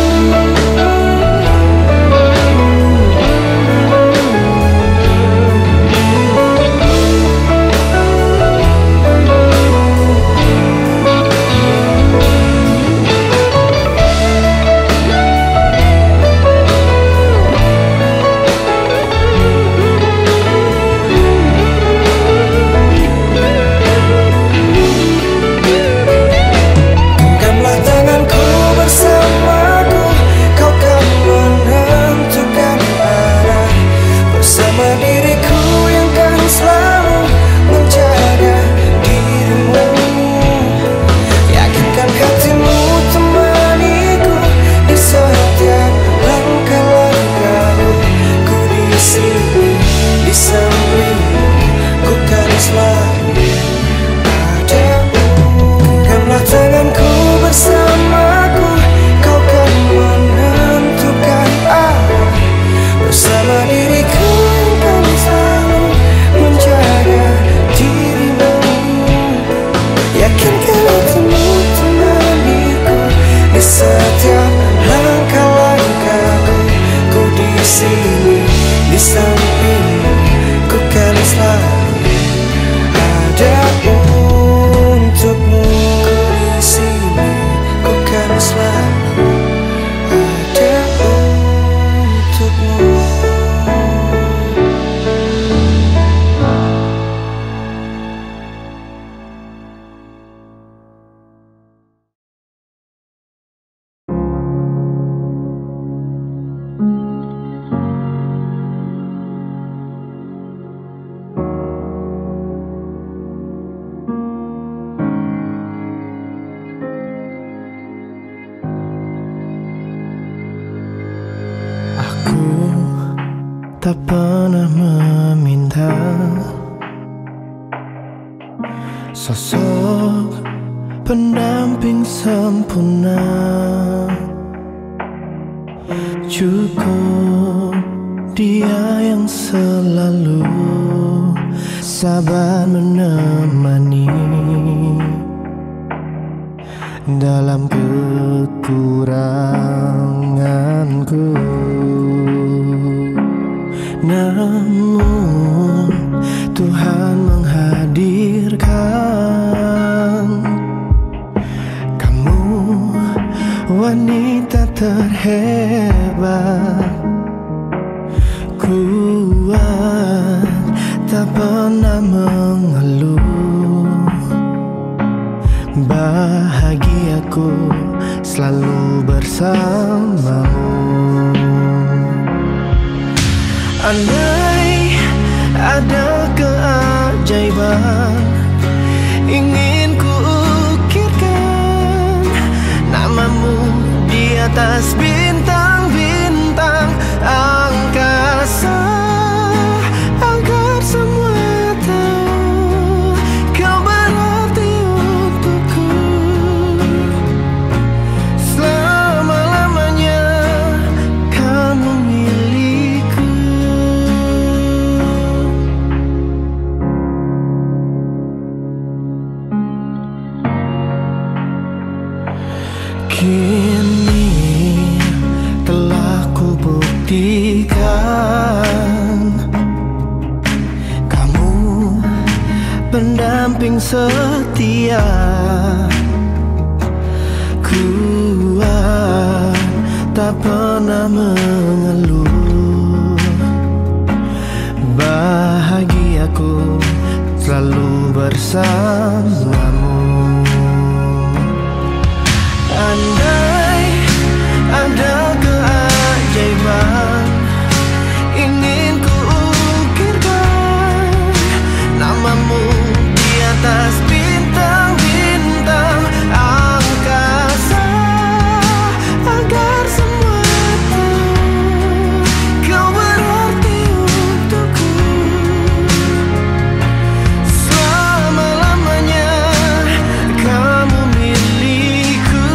Tak pernah meminta sosok pendamping sempurna. Cukup dia yang selalu sabar menemani dalam kekuranganku. Namun Tuhan menghadirkan kamu, wanita terhebat, kuat, tak pernah mengeluh. Bahagiaku selalu bersamamu. Andai ada keajaiban ingin ku ukirkan namamu di atas bintang-bintang angkasa, agar semua tahu kau berarti untukku. Selama-lamanya kamu milikku. Kini telah ku buktikan kamu pendamping setia, kuat tak pernah mengeluh. Bahagiaku selalu bersamamu. Andai ada keajaiban ingin ku ukirkan namamu di atas bintang-bintang angkasa, agar semua tahu kau berarti untukku. Selama-lamanya kamu milikku.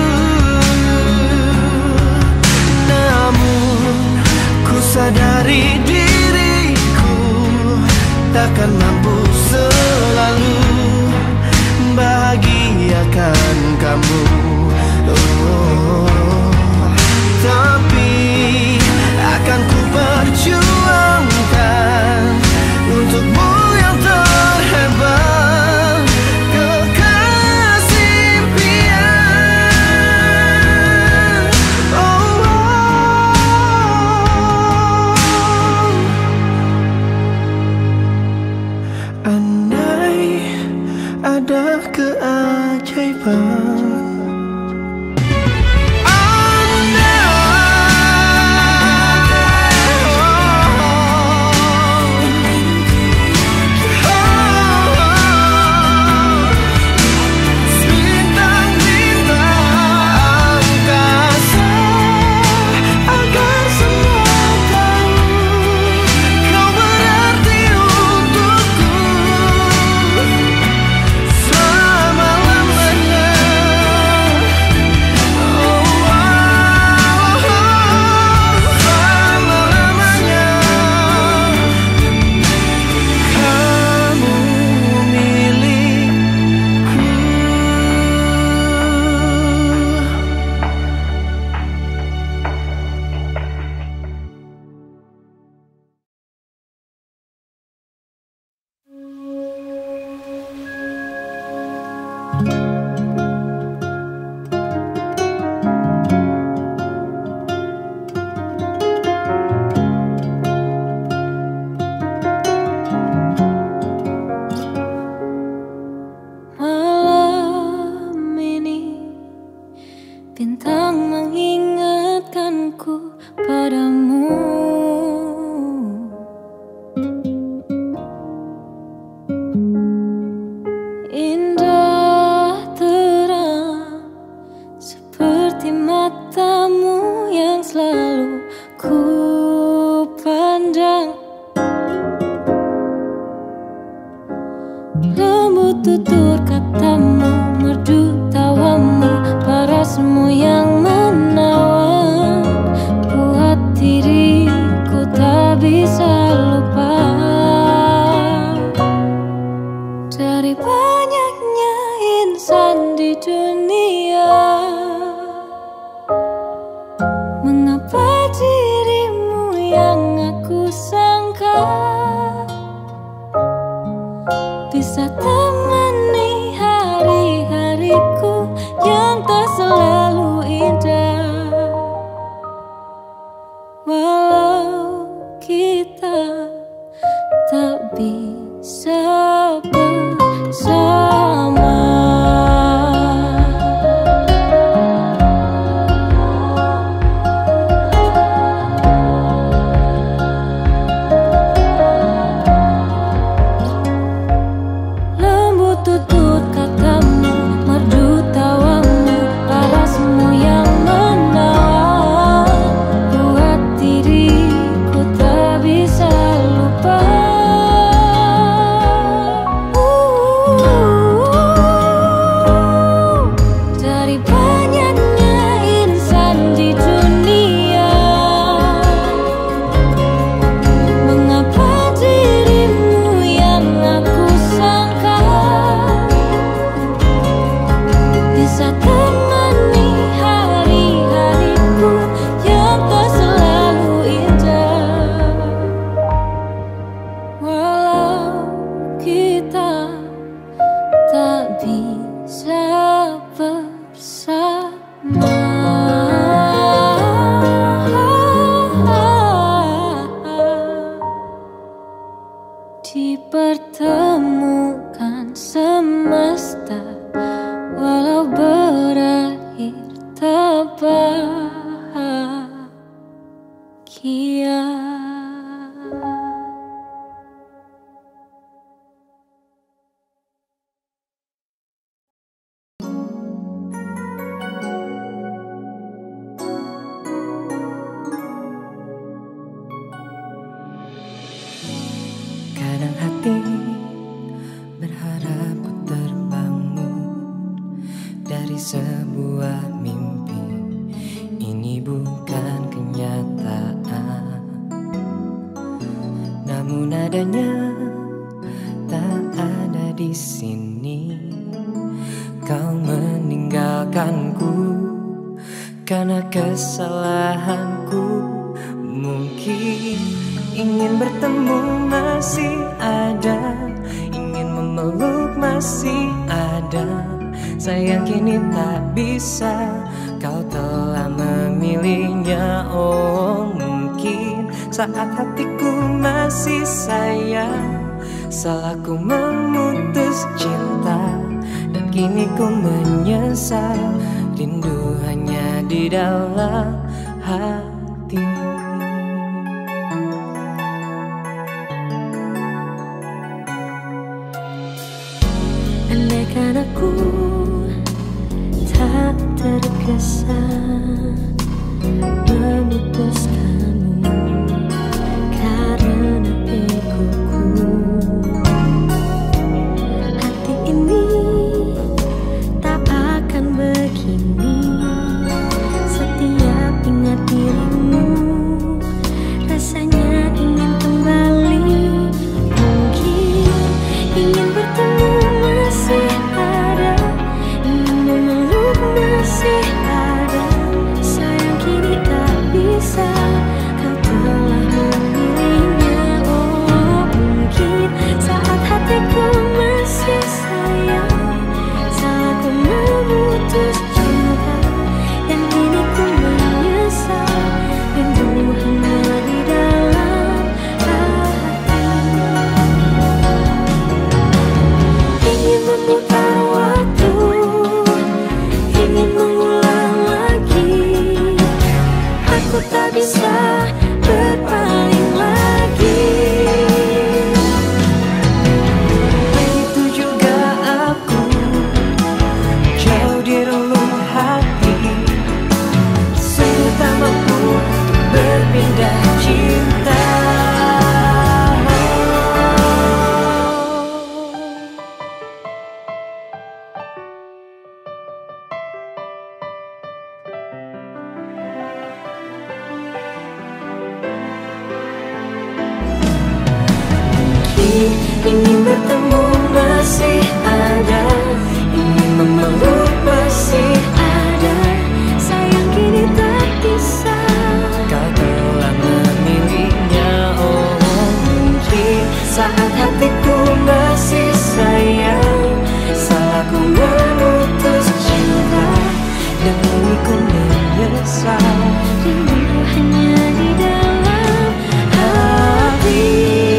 Namun ku sadari diriku takkan mampu selalu bahagiakan kamu. Oh, tapi akan ku perjuangkan untukmu yang terhebat, kekasih impian. Oh, andai ada keajaiban. Tutur katamu, merdu tawamu, parasmu yang menawan, buat diriku tak bisa lupa. Dari banyaknya insan di dunia, mengapa dirimu yang aku sangka bisa temani hari-hariku yang tak selalu indah. Walau kita tak bisa bersama, dipertemukan semesta, walau berakhir tak bahagia. Kadang hati berharap ku terbangun dari sebuah mimpi. Ini bukan kenyataan, namun adanya tak ada di sini. Kau meninggalkanku karena kesalahanku. Mungkin ingin bertemu masih ada, ingin memeluk masih ada. Sayang kini tak bisa, kau telah memilihnya. Oh mungkin saat hatiku masih sayang, salahku memutus cinta, dan kini ku menyesal. Rindu hanya di dalam hati. Andaikan aku tak terkesan memutuskanmu karena egoku, hati ini tak akan begini. Setiap ingat dirimu, rasanya ingin kembali. Mungkin ingin bertemu masih ada, ingin memeluk masih ada. Sayang kini tak bisa, kau telah memilihnya. Oh mungkin saat hatiku masih sayang, salahku memutus cinta, dan kini ku menyesal. Rindu hanya di dalam hati. Ingin memutar waktu, ingin mengulang lagi. Aku tak bisa berpaling lagi. Begitu juga aku, jauh di relung hati. Sungguh tak mampu berpindah cinta. Ingin bertemu masih ada, ingin memeluk masih Ada, sayang kini tak bisa. kau telah memilihnya. Oh mungkin saat hatiku masih sayang, salahku memutus cinta, dan kini ku menyesal. Rindu hanya di dalam hati.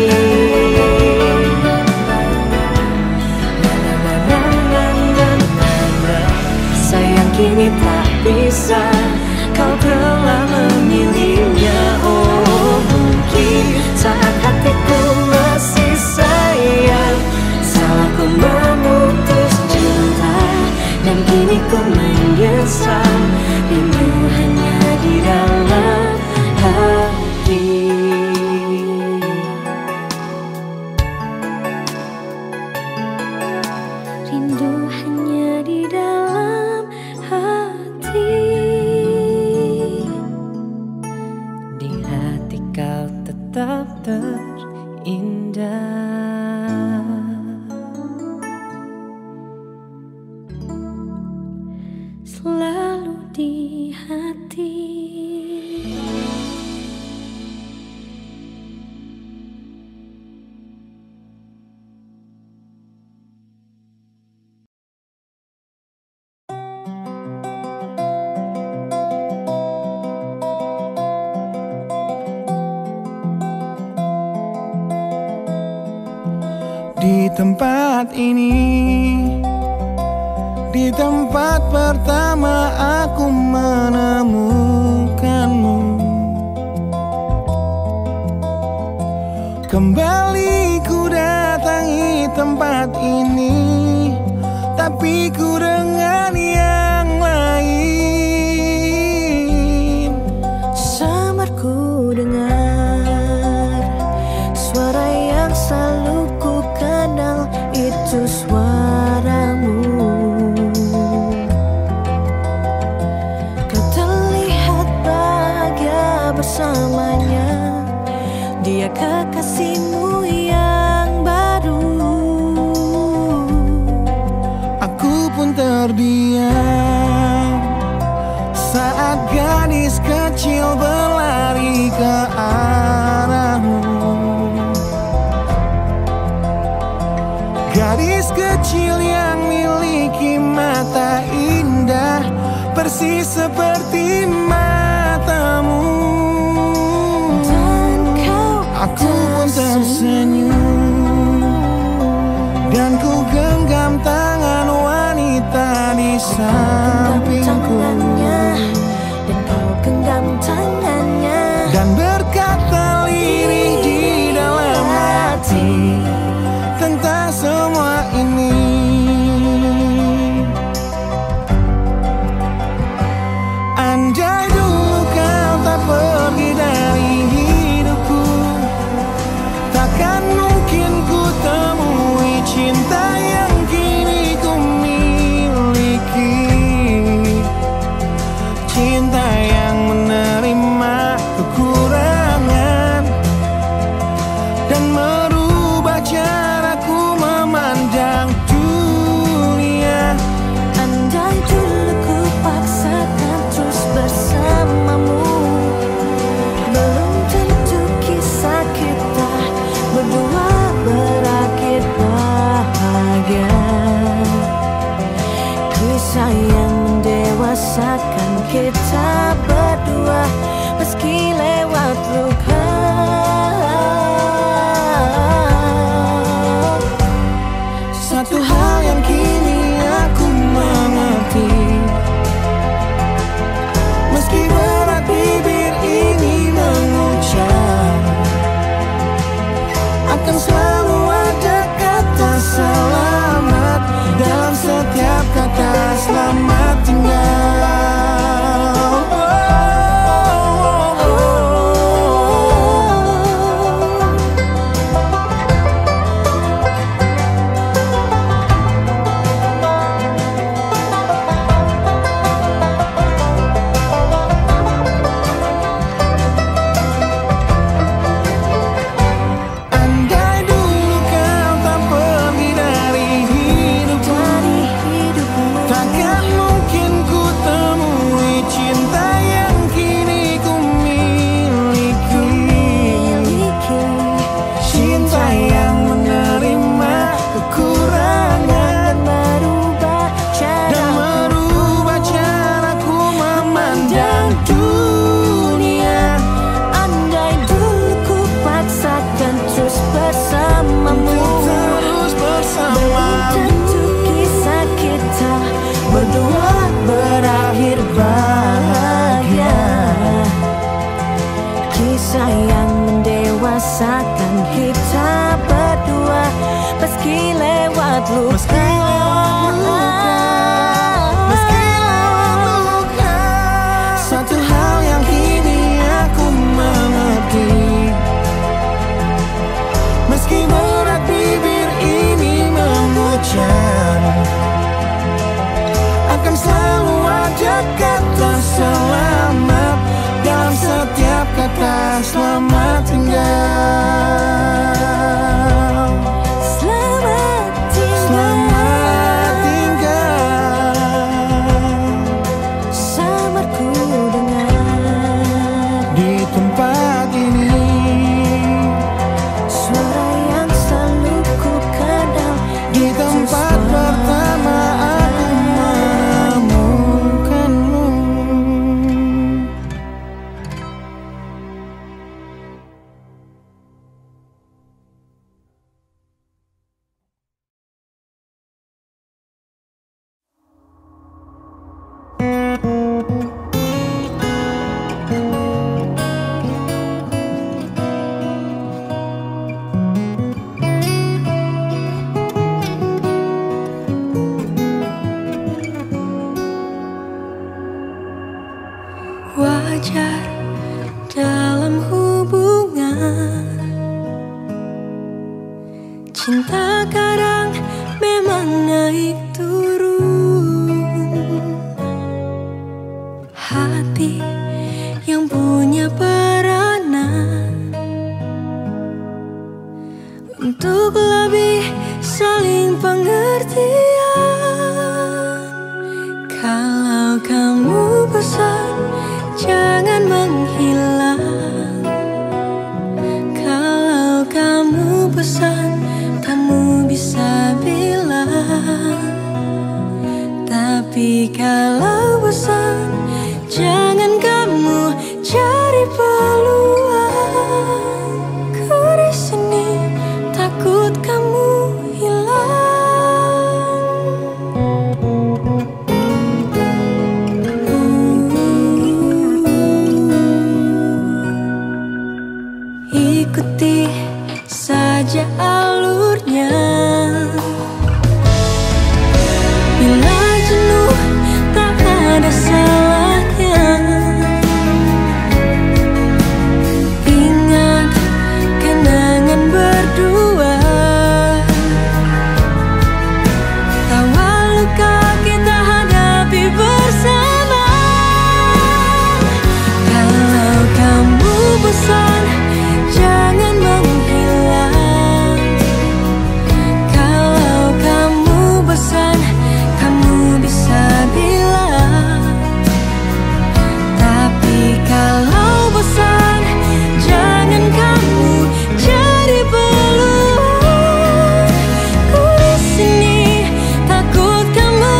Sayang kini tak bisa, kau telah memilihnya. Oh mungkin saat hatiku masih sayang, salahku memutus cinta, dan kini ku menyesal. Rindu hanya di dalam hati. Rindu hanya di dalam hati. Di hati kau tetap terindah. Selalu di hati. di tempat ini, di tempat pertama aku menemukanmu. Kembali ku datangi tempat ini, tapi ku dengan yang lain. Samar ku dengar suara yang selalu ku kenal, itu suaramu. Kau terlihat bahagia bersamanya, dia kekasihmu yang baru. Aku pun terdiam saat gadis kecil berlari ke arahmu. Gadis kecil yang miliki mata indah, persis seperti matamu. Aku pun tersenyum dan ku genggam tangan wanita di sampingku, dan kau genggam tangannya dan berkata lirih di dalam hati tentang semua ini. Andai dulu kau tak pergi dari hidupku, takkan mungkin ku temui cinta yang kini ku miliki. Cinta yang menerima kekurangan dan merubah caraku memandang dunia. Andai dulu ku paksakan terus bersamamu, belum tentu kisah kita berdua berakhir bahagia. Kisah yang mendewasakan kita berdua, meski lewat luka. Satu hal yang kini aku mengerti, meski berat bibir ini mengucap, akan selalu ada kata selamat dalam setiap kata selamat tinggal. Andai dulu kau tak pergi dari hidupku, takkan mungkin ku temui cinta yang kini ku miliki. Cinta yang menerima kekurangan dan merubah caraku memandang dunia. Andai dulu ku paksakan terus bersamamu, Terus bersama, belum tentu kisah kita berdua berakhir bahagia. Kisah yang mendewasakan kita berdua, meski lewat luka. meski lewat luka, meski lewat luka. Satu hal yang kini aku mengerti, meski berat bibir ini mengucap, akan selalu ada kata selamat dalam setiap kata selamat tinggal. Selamat tinggal, Selamat tinggal. samar ku dengar Di tempat ini, suara yang selalu ku kenal, di tempat pertama aku menemukanmu. Cinta kadang memang naik turun. Hati yang punya peranan untuk lebih saling pengertian. Kalau kamu bosan, jangan menghilang. Kalau kamu bosan, kamu bisa bilang. Tapi kalau bosan, jangan kamu cari peluang. Ku di sini takut kamu hilang. Ikuti saja alurnya. Bila jenuh tak ada salahnya. Ingat kenangan berdua. Tawa luka kita hadapi bersama. Kalau kamu bosan, jangan menghilang. Kalau kamu bosan, kamu bisa bilang. Tapi kalau bosan, jangan kamu cari peluang. Ku di sini takut kamu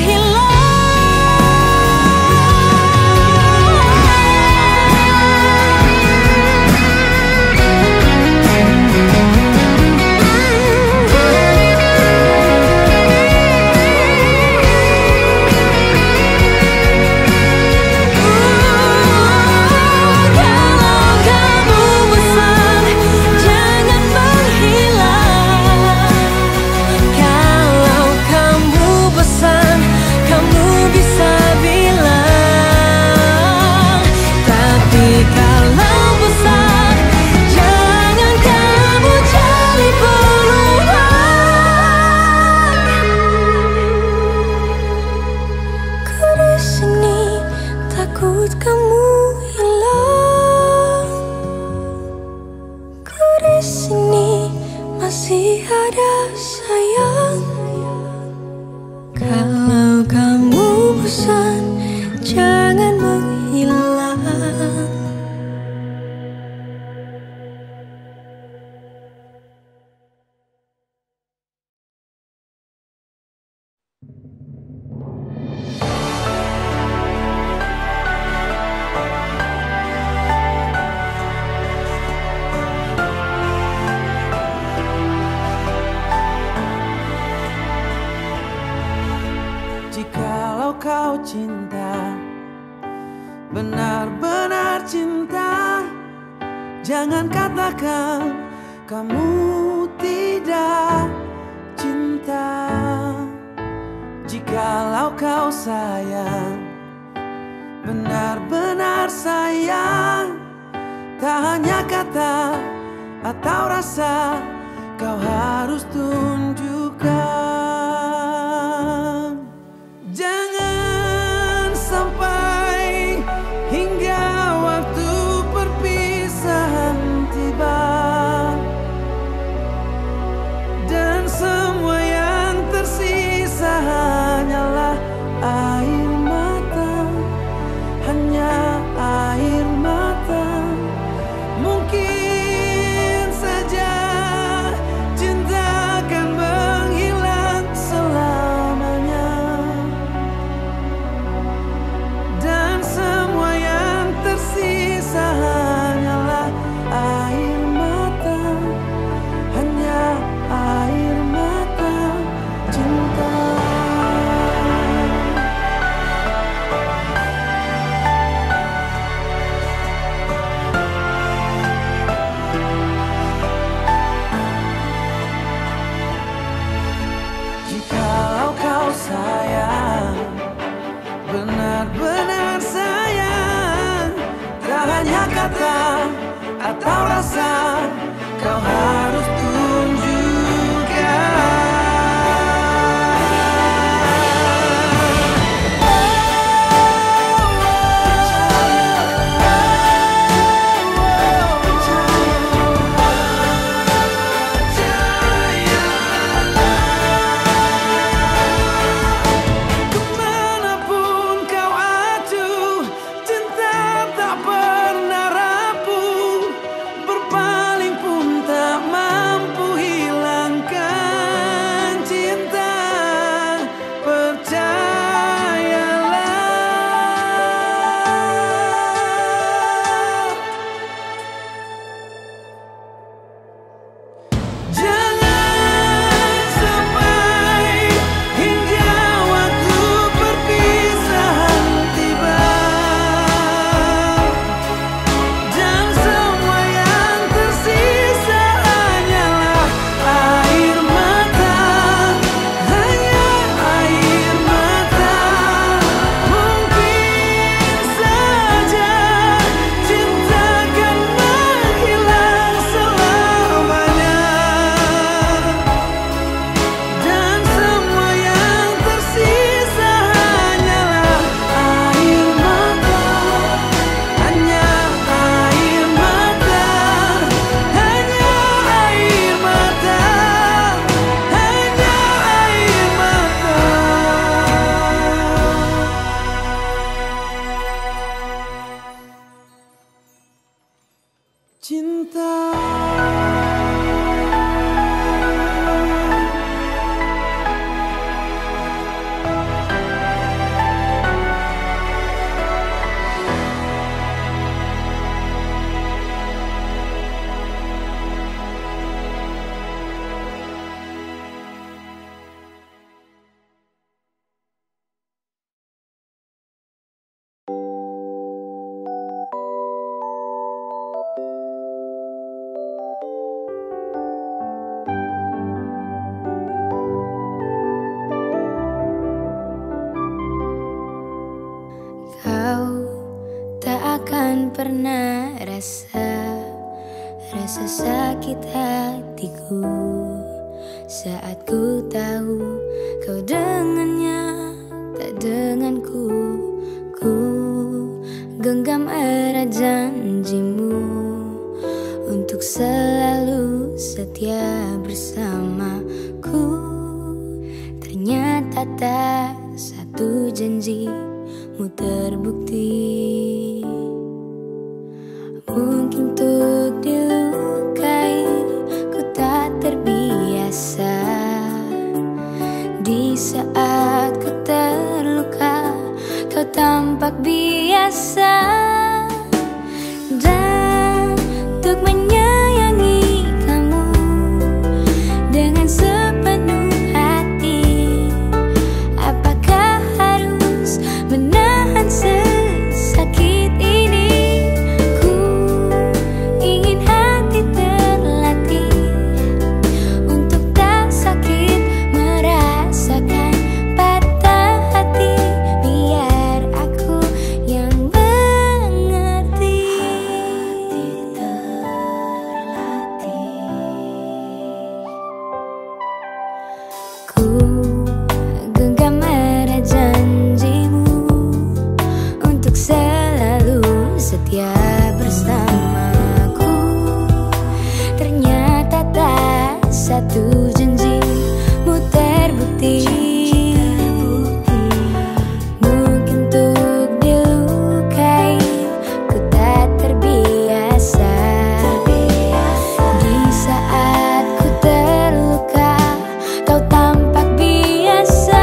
hilang. Ku di sini masih ada sayang. Kalau kamu bosan, jangan menghilang. Jikalau kau cinta, benar-benar cinta, jangan katakan kamu tidak cinta. Jikalau kau sayang, benar-benar sayang, tak hanya kata atau rasa, kau harus tunjukkan. Jangan sampai hingga waktu perpisahan tiba dan semua yang tersisa hanyalah air mata, hanya air mata. Mungkin saja cinta akan menghilang. pernah rasa rasa sakit hatiku saat ku tahu kau dengannya tak denganku. Ku genggam erat janjimu untuk selalu setia bersamaku. Ternyata tak satu janjimu terbukti. Mungkin untuk dilukai ku tak terbiasa. Di saat ku terluka kau tampak biasa. Dan untuk menyayangi kamu dengan sepenuh hati, apakah harus menahan sesakit ini? Ku ingin hati terlatih untuk tak sakit merasakan patah hati. Biar aku yang mengerti. Hati terlatih. Ku genggam erat janjimu untuk selalu setia bersamaku. Ternyata tak satu janjimu terbukti. Mungkin untuk dilukai ku tak terbiasa. Di saat ku terluka kau tampak biasa.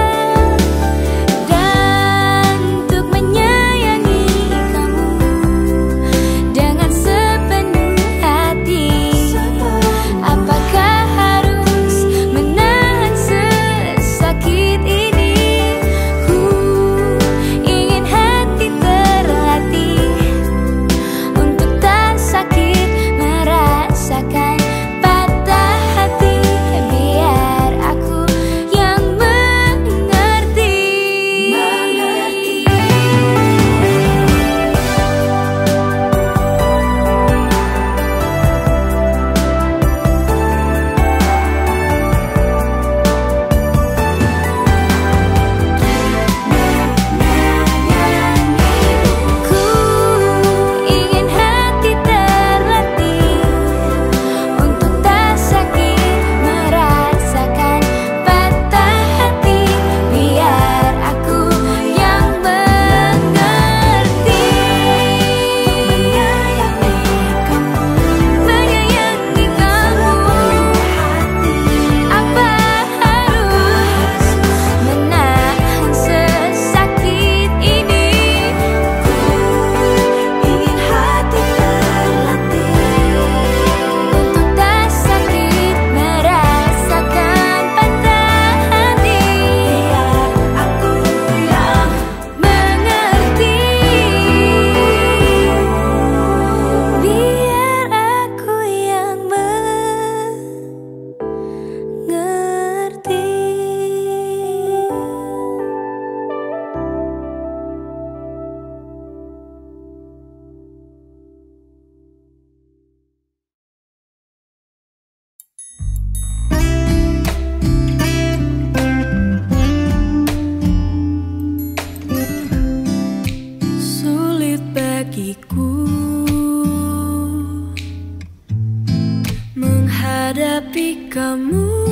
Dan untuk menyayangi kamu dengan sepenuh hati, apakah harus menahan sesakit ini? Ku ingin hati terlatih untuk tak sakit merasakan patah hati. Biar aku yang mengerti. Ku ingin hati terlatih untuk tak sakit merasakan patah hati. Biar aku yang mengerti. Menyayangi kamu, menyayangi kamu. Apa harus menahan sesakit ini? Ku ingin hati terlatih untuk tak sakit merasakan patah hati. Biar aku yang mengerti. Biar aku yang mengerti. Sulit bagiku menghadapi kamu